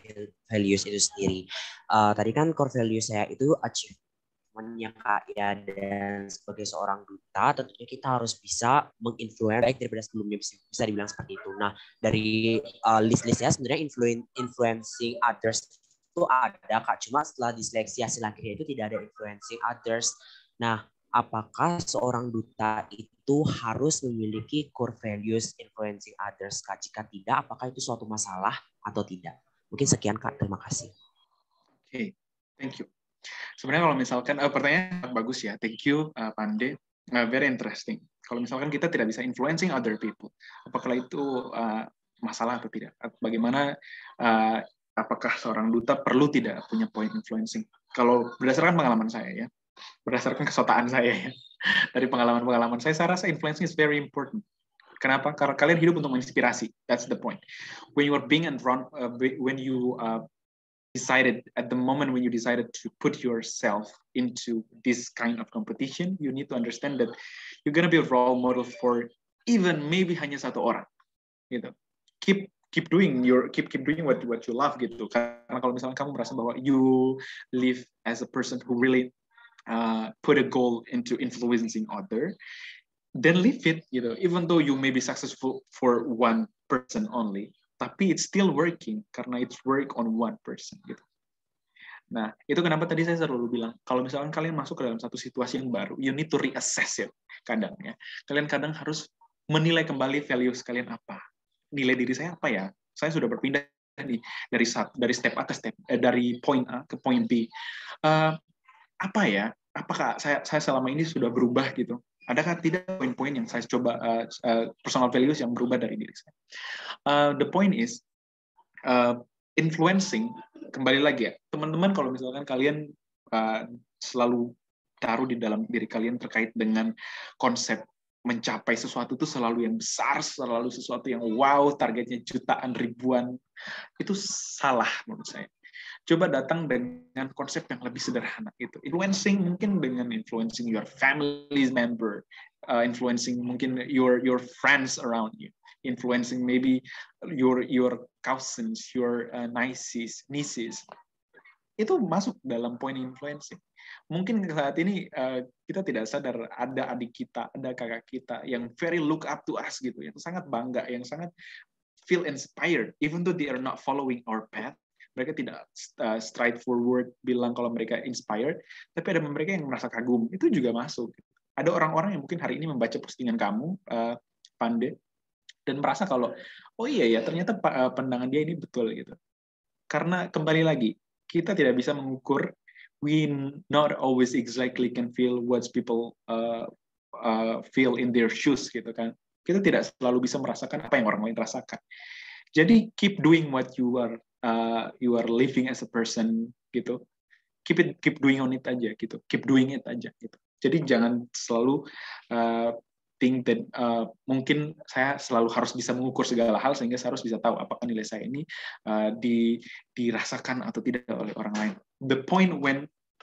values itu sendiri. Uh, tadi kan core values saya itu achieve yang Kak ya, dan sebagai seorang duta tentunya kita harus bisa menginfluence baik daripada sebelumnya, bisa, bisa dibilang seperti itu. Nah dari uh, list-listnya sebenarnya influen influencing others itu ada Kak, cuma setelah diseleksi hasil akhirnya itu tidak ada influencing others. Nah apakah seorang duta itu harus memiliki core values influencing others Kak? Jika tidak, apakah itu suatu masalah atau tidak? Mungkin sekian Kak, terima kasih. Oke, okay, thank you. Sebenarnya kalau misalkan, uh, pertanyaan bagus ya, thank you uh, Pande, uh, very interesting. Kalau misalkan kita tidak bisa influencing other people, apakah itu uh, masalah atau tidak? Bagaimana, uh, apakah seorang duta perlu tidak punya point influencing? Kalau berdasarkan pengalaman saya ya, berdasarkan kesotaan saya ya, dari pengalaman-pengalaman saya, saya rasa influencing is very important. Kenapa? Karena kalian hidup untuk menginspirasi. That's the point. When you are being in front, uh, when you uh, decided at the moment when you decided to put yourself into this kind of competition, you need to understand that you're gonna be a role model for even maybe hanya satu orang, gitu. Keep keep doing your keep keep doing what what you love, gitu. Karena kalau misalnya kamu merasa bahwa you live as a person who really uh, put a goal into influencing other, then live it, gitu. Even though you may be successful for one person only, tapi it's still working karena it's work on one person gitu. Nah, itu kenapa tadi saya selalu bilang kalau misalkan kalian masuk ke dalam satu situasi yang baru, you need to reassess it kadang ya. Kalian kadang harus menilai kembali values kalian apa. Nilai diri saya apa ya? Saya sudah berpindah nih dari dari step A ke step eh, dari point A ke point B. Uh, apa ya? Apakah saya saya selama ini sudah berubah gitu? Adakah tidak poin-poin yang saya coba uh, uh, personal values yang berubah dari diri saya? Uh, the point is uh, influencing, kembali lagi ya, teman-teman kalau misalkan kalian uh, selalu taruh di dalam diri kalian terkait dengan konsep mencapai sesuatu itu selalu yang besar, selalu sesuatu yang wow, targetnya jutaan, ribuan, itu salah menurut saya. Coba datang dengan konsep yang lebih sederhana gitu. Influencing mungkin dengan influencing your family member, uh, influencing mungkin your your friends around you, influencing maybe your your cousins, your uh, nieces, nieces. Itu masuk dalam point influencing. Mungkin saat ini uh, kita tidak sadar ada adik kita, ada kakak kita yang very look up to us gitu, yang sangat bangga, yang sangat feel inspired, even though they are not following our path. Mereka tidak uh, straight forward bilang kalau mereka inspired, tapi ada mereka yang merasa kagum. Itu juga masuk. Ada orang-orang yang mungkin hari ini membaca postingan kamu, uh, Pande, dan merasa kalau, oh iya ya, ternyata uh, pandangan dia ini betul gitu. Karena kembali lagi, kita tidak bisa mengukur, we not always exactly can feel what people uh, uh, feel in their shoes gitu kan. Kita tidak selalu bisa merasakan apa yang orang lain rasakan. Jadi keep doing what you are uh, you are living as a person gitu. Keep it keep doing on it aja gitu. Keep doing it aja gitu. Jadi jangan selalu uh, think that uh, mungkin saya selalu harus bisa mengukur segala hal sehingga saya harus bisa tahu apakah nilai saya ini uh, di dirasakan atau tidak oleh orang lain. The point when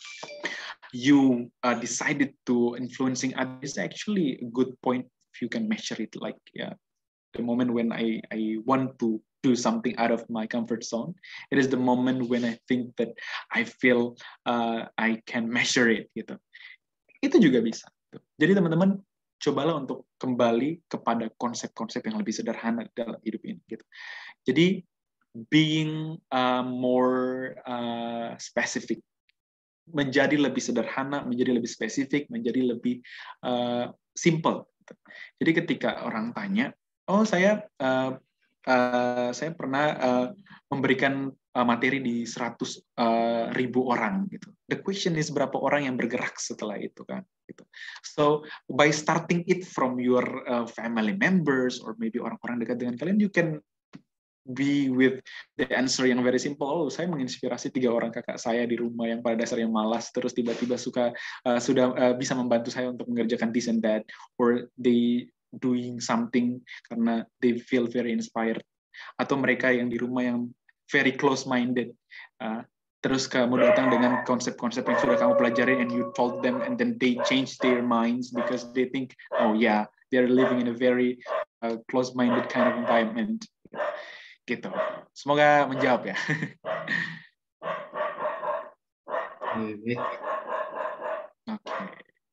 you uh, decided to influencing others is actually a good point if you can measure it, like yeah. The moment when I, I want to do something out of my comfort zone, it is the moment when I think that I feel uh, I can measure it gitu. Itu juga bisa. Jadi teman-teman cobalah untuk kembali kepada konsep-konsep yang lebih sederhana dalam hidup ini gitu. Jadi being uh, more uh, specific, menjadi lebih sederhana, menjadi lebih spesifik, menjadi lebih uh, simple. Gitu. Jadi ketika orang tanya, oh saya uh, uh, saya pernah uh, memberikan uh, materi di seratus uh, ribu orang gitu. The question is berapa orang yang bergerak setelah itu kan? Gitu. So by starting it from your uh, family members or maybe orang-orang dekat dengan kalian, you can be with the answer yang very simple. Oh, saya menginspirasi tiga orang kakak saya di rumah yang pada dasarnya malas, terus tiba-tiba suka uh, sudah uh, bisa membantu saya untuk mengerjakan this and that, or they doing something karena they feel very inspired. Atau mereka yang di rumah yang very close-minded. Uh, terus kamu datang dengan konsep-konsep yang sudah kamu pelajari and you told them and then they change their minds because they think, oh yeah, they're living in a very uh, close-minded kind of environment. Gitu. Semoga menjawab ya. Oke. Okay.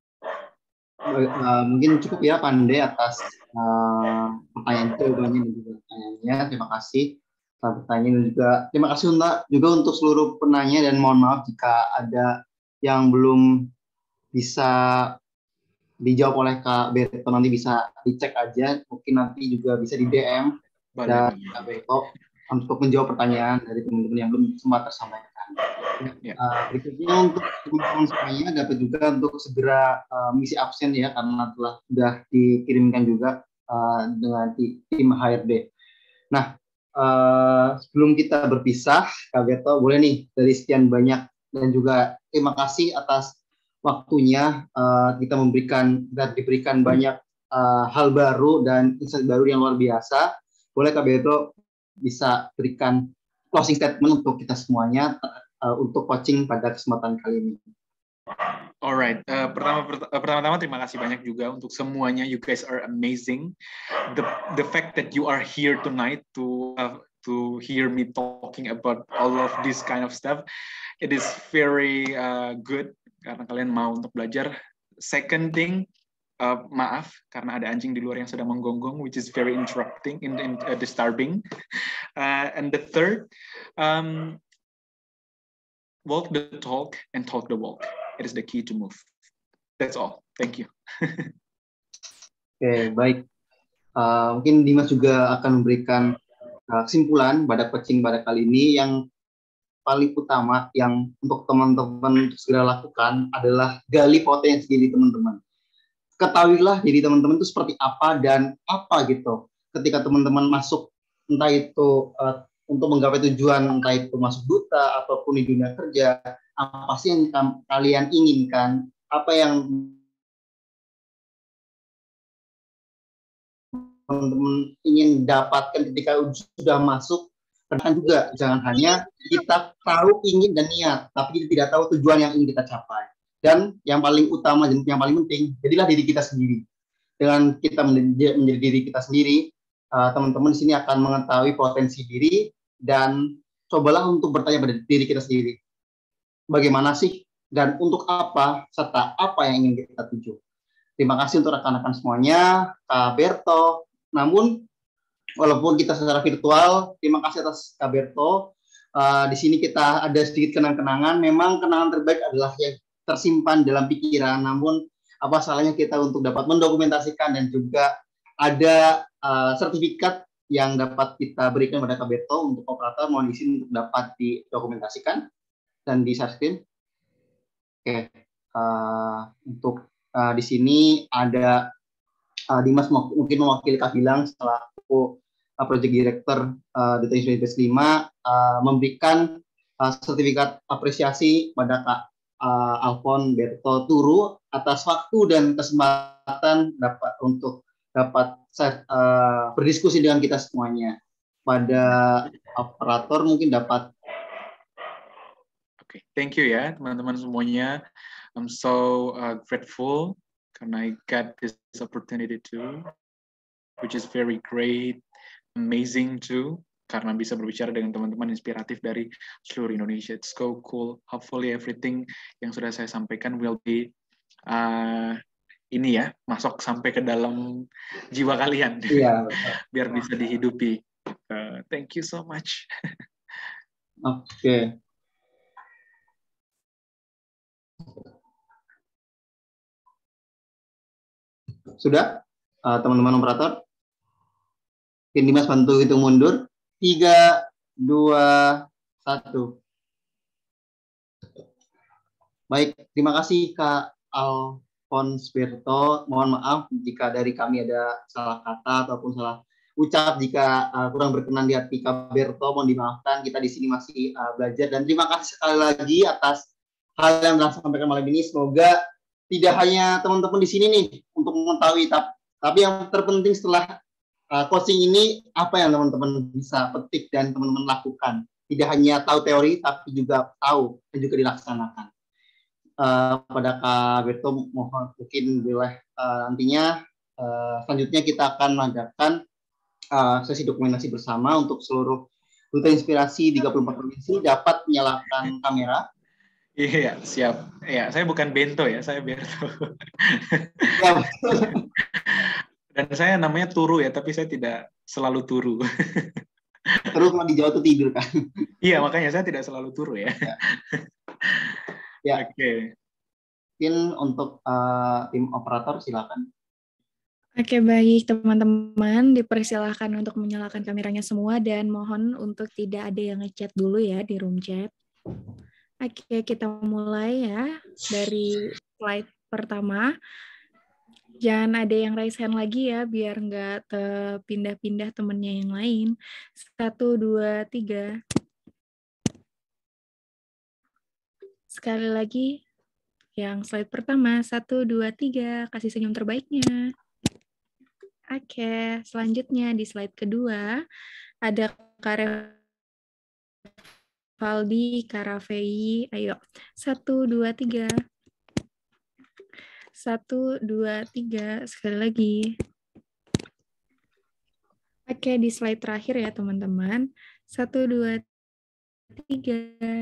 Uh, mungkin cukup ya Pandey atas uh, pertanyaan jawabannya dan juga pertanyaannya. Terima kasih atas pertanyaan dan juga terima kasih untuk juga untuk seluruh penanya dan mohon maaf jika ada yang belum bisa dijawab oleh Kak Berto, nanti bisa dicek aja, mungkin nanti juga bisa di D M dan Kak Berto untuk menjawab pertanyaan dari teman-teman yang belum sempat tersampaikan. Ya. Uh, berikutnya untuk teman-teman semuanya dapat juga untuk segera uh, mengisi absen ya karena telah sudah dikirimkan juga uh, dengan tim H R D. Nah, uh, sebelum kita berpisah, Kak Berto boleh nih dari sekian banyak dan juga terima kasih atas waktunya uh, kita memberikan dan diberikan banyak uh, hal baru dan insight baru yang luar biasa. Boleh Kak Berto bisa berikan closing statement untuk kita semuanya uh, untuk coaching pada kesempatan kali ini. Alright, uh, pertama pertama-tama terima kasih banyak juga untuk semuanya. You guys are amazing. The the fact that you are here tonight to uh, to hear me talking about all of this kind of stuff, it is very uh, good karena kalian mau untuk belajar. Second thing, uh, maaf karena ada anjing di luar yang sedang menggonggong, which is very interrupting, in, in uh, disturbing. Uh, and the third, um, walk the talk and talk the walk. It is the key to move. That's all. Thank you. Oke, okay, baik. Uh, mungkin Dimas juga akan memberikan uh, kesimpulan pada coaching pada kali ini. Yang paling utama yang untuk teman-teman segera lakukan adalah gali potensi diri teman-teman. Ketahuilah diri teman-teman itu seperti apa dan apa gitu. Ketika teman-teman masuk entah itu uh, untuk menggapai tujuan, entah itu masuk duta ataupun di dunia kerja, apa sih yang kalian inginkan, apa yang teman-teman ingin dapatkan ketika sudah masuk. Dan juga jangan hanya kita tahu ingin dan niat, tapi kita tidak tahu tujuan yang ingin kita capai. Dan yang paling utama dan yang paling penting, jadilah diri kita sendiri. Dengan kita menjadi, menjadi diri kita sendiri, uh, teman-teman di sini akan mengetahui potensi diri dan cobalah untuk bertanya pada diri kita sendiri. Bagaimana sih dan untuk apa serta apa yang ingin kita tuju. Terima kasih untuk rekan-rekan semuanya, Kak Berto. Namun walaupun kita secara virtual, terima kasih atas Kak Berto. Uh, di sini kita ada sedikit kenang-kenangan. Memang kenangan terbaik adalah yang tersimpan dalam pikiran. Namun apa salahnya kita untuk dapat mendokumentasikan dan juga ada uh, sertifikat yang dapat kita berikan pada Kak Berto untuk operator. Mohon izin untuk dapat didokumentasikan dan di share screen. Oke, okay. uh, untuk uh, di sini ada uh, Dimas mungkin mewakili Kak Gilang selaku uh, Project Director uh, Data Insurance lima uh, memberikan uh, sertifikat apresiasi pada Kak uh, Alfon Berto Turu atas waktu dan kesempatan dapat untuk dapat uh, berdiskusi dengan kita semuanya. Pada operator mungkin dapat. Oke, okay. Thank you ya teman-teman semuanya. I'm so uh, grateful karena I got this opportunity too, which is very great, amazing too, karena bisa berbicara dengan teman-teman inspiratif dari seluruh Indonesia. It's so cool. Hopefully everything yang sudah saya sampaikan will be uh, ini ya, masuk sampai ke dalam jiwa kalian. Iya, biar bisa dihidupi. Uh, thank you so much. Oke. Okay. Sudah, uh, teman-teman operator? Mungkin Dimas bantu hitung mundur. Tiga, dua, satu. Baik, terima kasih Kak Alfons Berto. Mohon maaf jika dari kami ada salah kata ataupun salah ucap. Jika uh, kurang berkenan di hati Kak Berto, mohon dimaafkan. Kita di sini masih uh, belajar. Dan terima kasih sekali lagi atas hal yang telah sampaikan malam ini. Semoga tidak hanya teman-teman di sini nih untuk mengetahui, tapi yang terpenting setelah uh, coaching ini apa yang teman-teman bisa petik dan teman-teman lakukan. Tidak hanya tahu teori, tapi juga tahu dan juga dilaksanakan. Uh, pada Kak Berto, mohon mungkin boleh uh, nantinya uh, selanjutnya kita akan mengadakan uh, sesi dokumentasi bersama untuk seluruh Duta Inspirasi tiga puluh empat provinsi dapat menyalakan kamera. Iya, siap. Ya, saya bukan Bento ya, saya Berto. Ya, betul. Dan saya namanya Turu ya, tapi saya tidak selalu turu. Terus mau di Jawa tuh tidur kan? Iya, makanya saya tidak selalu turu ya. Ya. Ya. Oke. Okay. Mungkin untuk uh, tim operator silakan. Oke, baik teman-teman, dipersilahkan untuk menyalakan kameranya semua dan mohon untuk tidak ada yang ngechat dulu ya di room chat. Oke, kita mulai ya dari slide pertama. Jangan ada yang raise hand lagi ya, biar nggak terpindah-pindah temennya yang lain. Satu, dua, tiga. Sekali lagi, yang slide pertama. Satu, dua, tiga. Kasih senyum terbaiknya. Oke, selanjutnya di slide kedua, ada Kak Valdi, Kak Rafei. Ayo, satu, dua, tiga. Satu, dua, tiga. Sekali lagi. Oke, di slide terakhir ya, teman-teman. Satu, dua, tiga.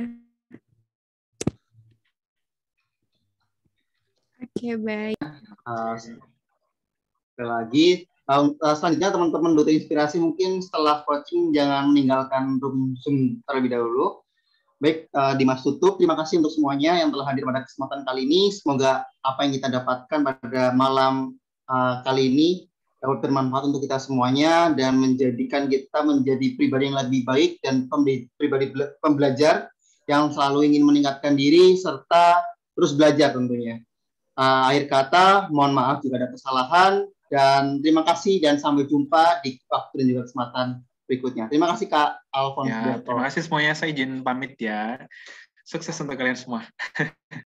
Oke, baik. Uh, sekali lagi, uh, selanjutnya teman-teman Duta Inspirasi mungkin setelah coaching jangan meninggalkan room Zoom terlebih dahulu. Baik, uh, Dimas tutup. Terima kasih untuk semuanya yang telah hadir pada kesempatan kali ini. Semoga apa yang kita dapatkan pada malam uh, kali ini dapat bermanfaat untuk kita semuanya dan menjadikan kita menjadi pribadi yang lebih baik dan pribadi pembelajar yang selalu ingin meningkatkan diri serta terus belajar tentunya. Uh, akhir kata, mohon maaf jika ada kesalahan dan terima kasih dan sampai jumpa di waktu dan juga kesempatan berikutnya. Terima kasih Kak Alphonse. Ya, terima kasih semuanya. Saya izin pamit ya. Sukses untuk kalian semua.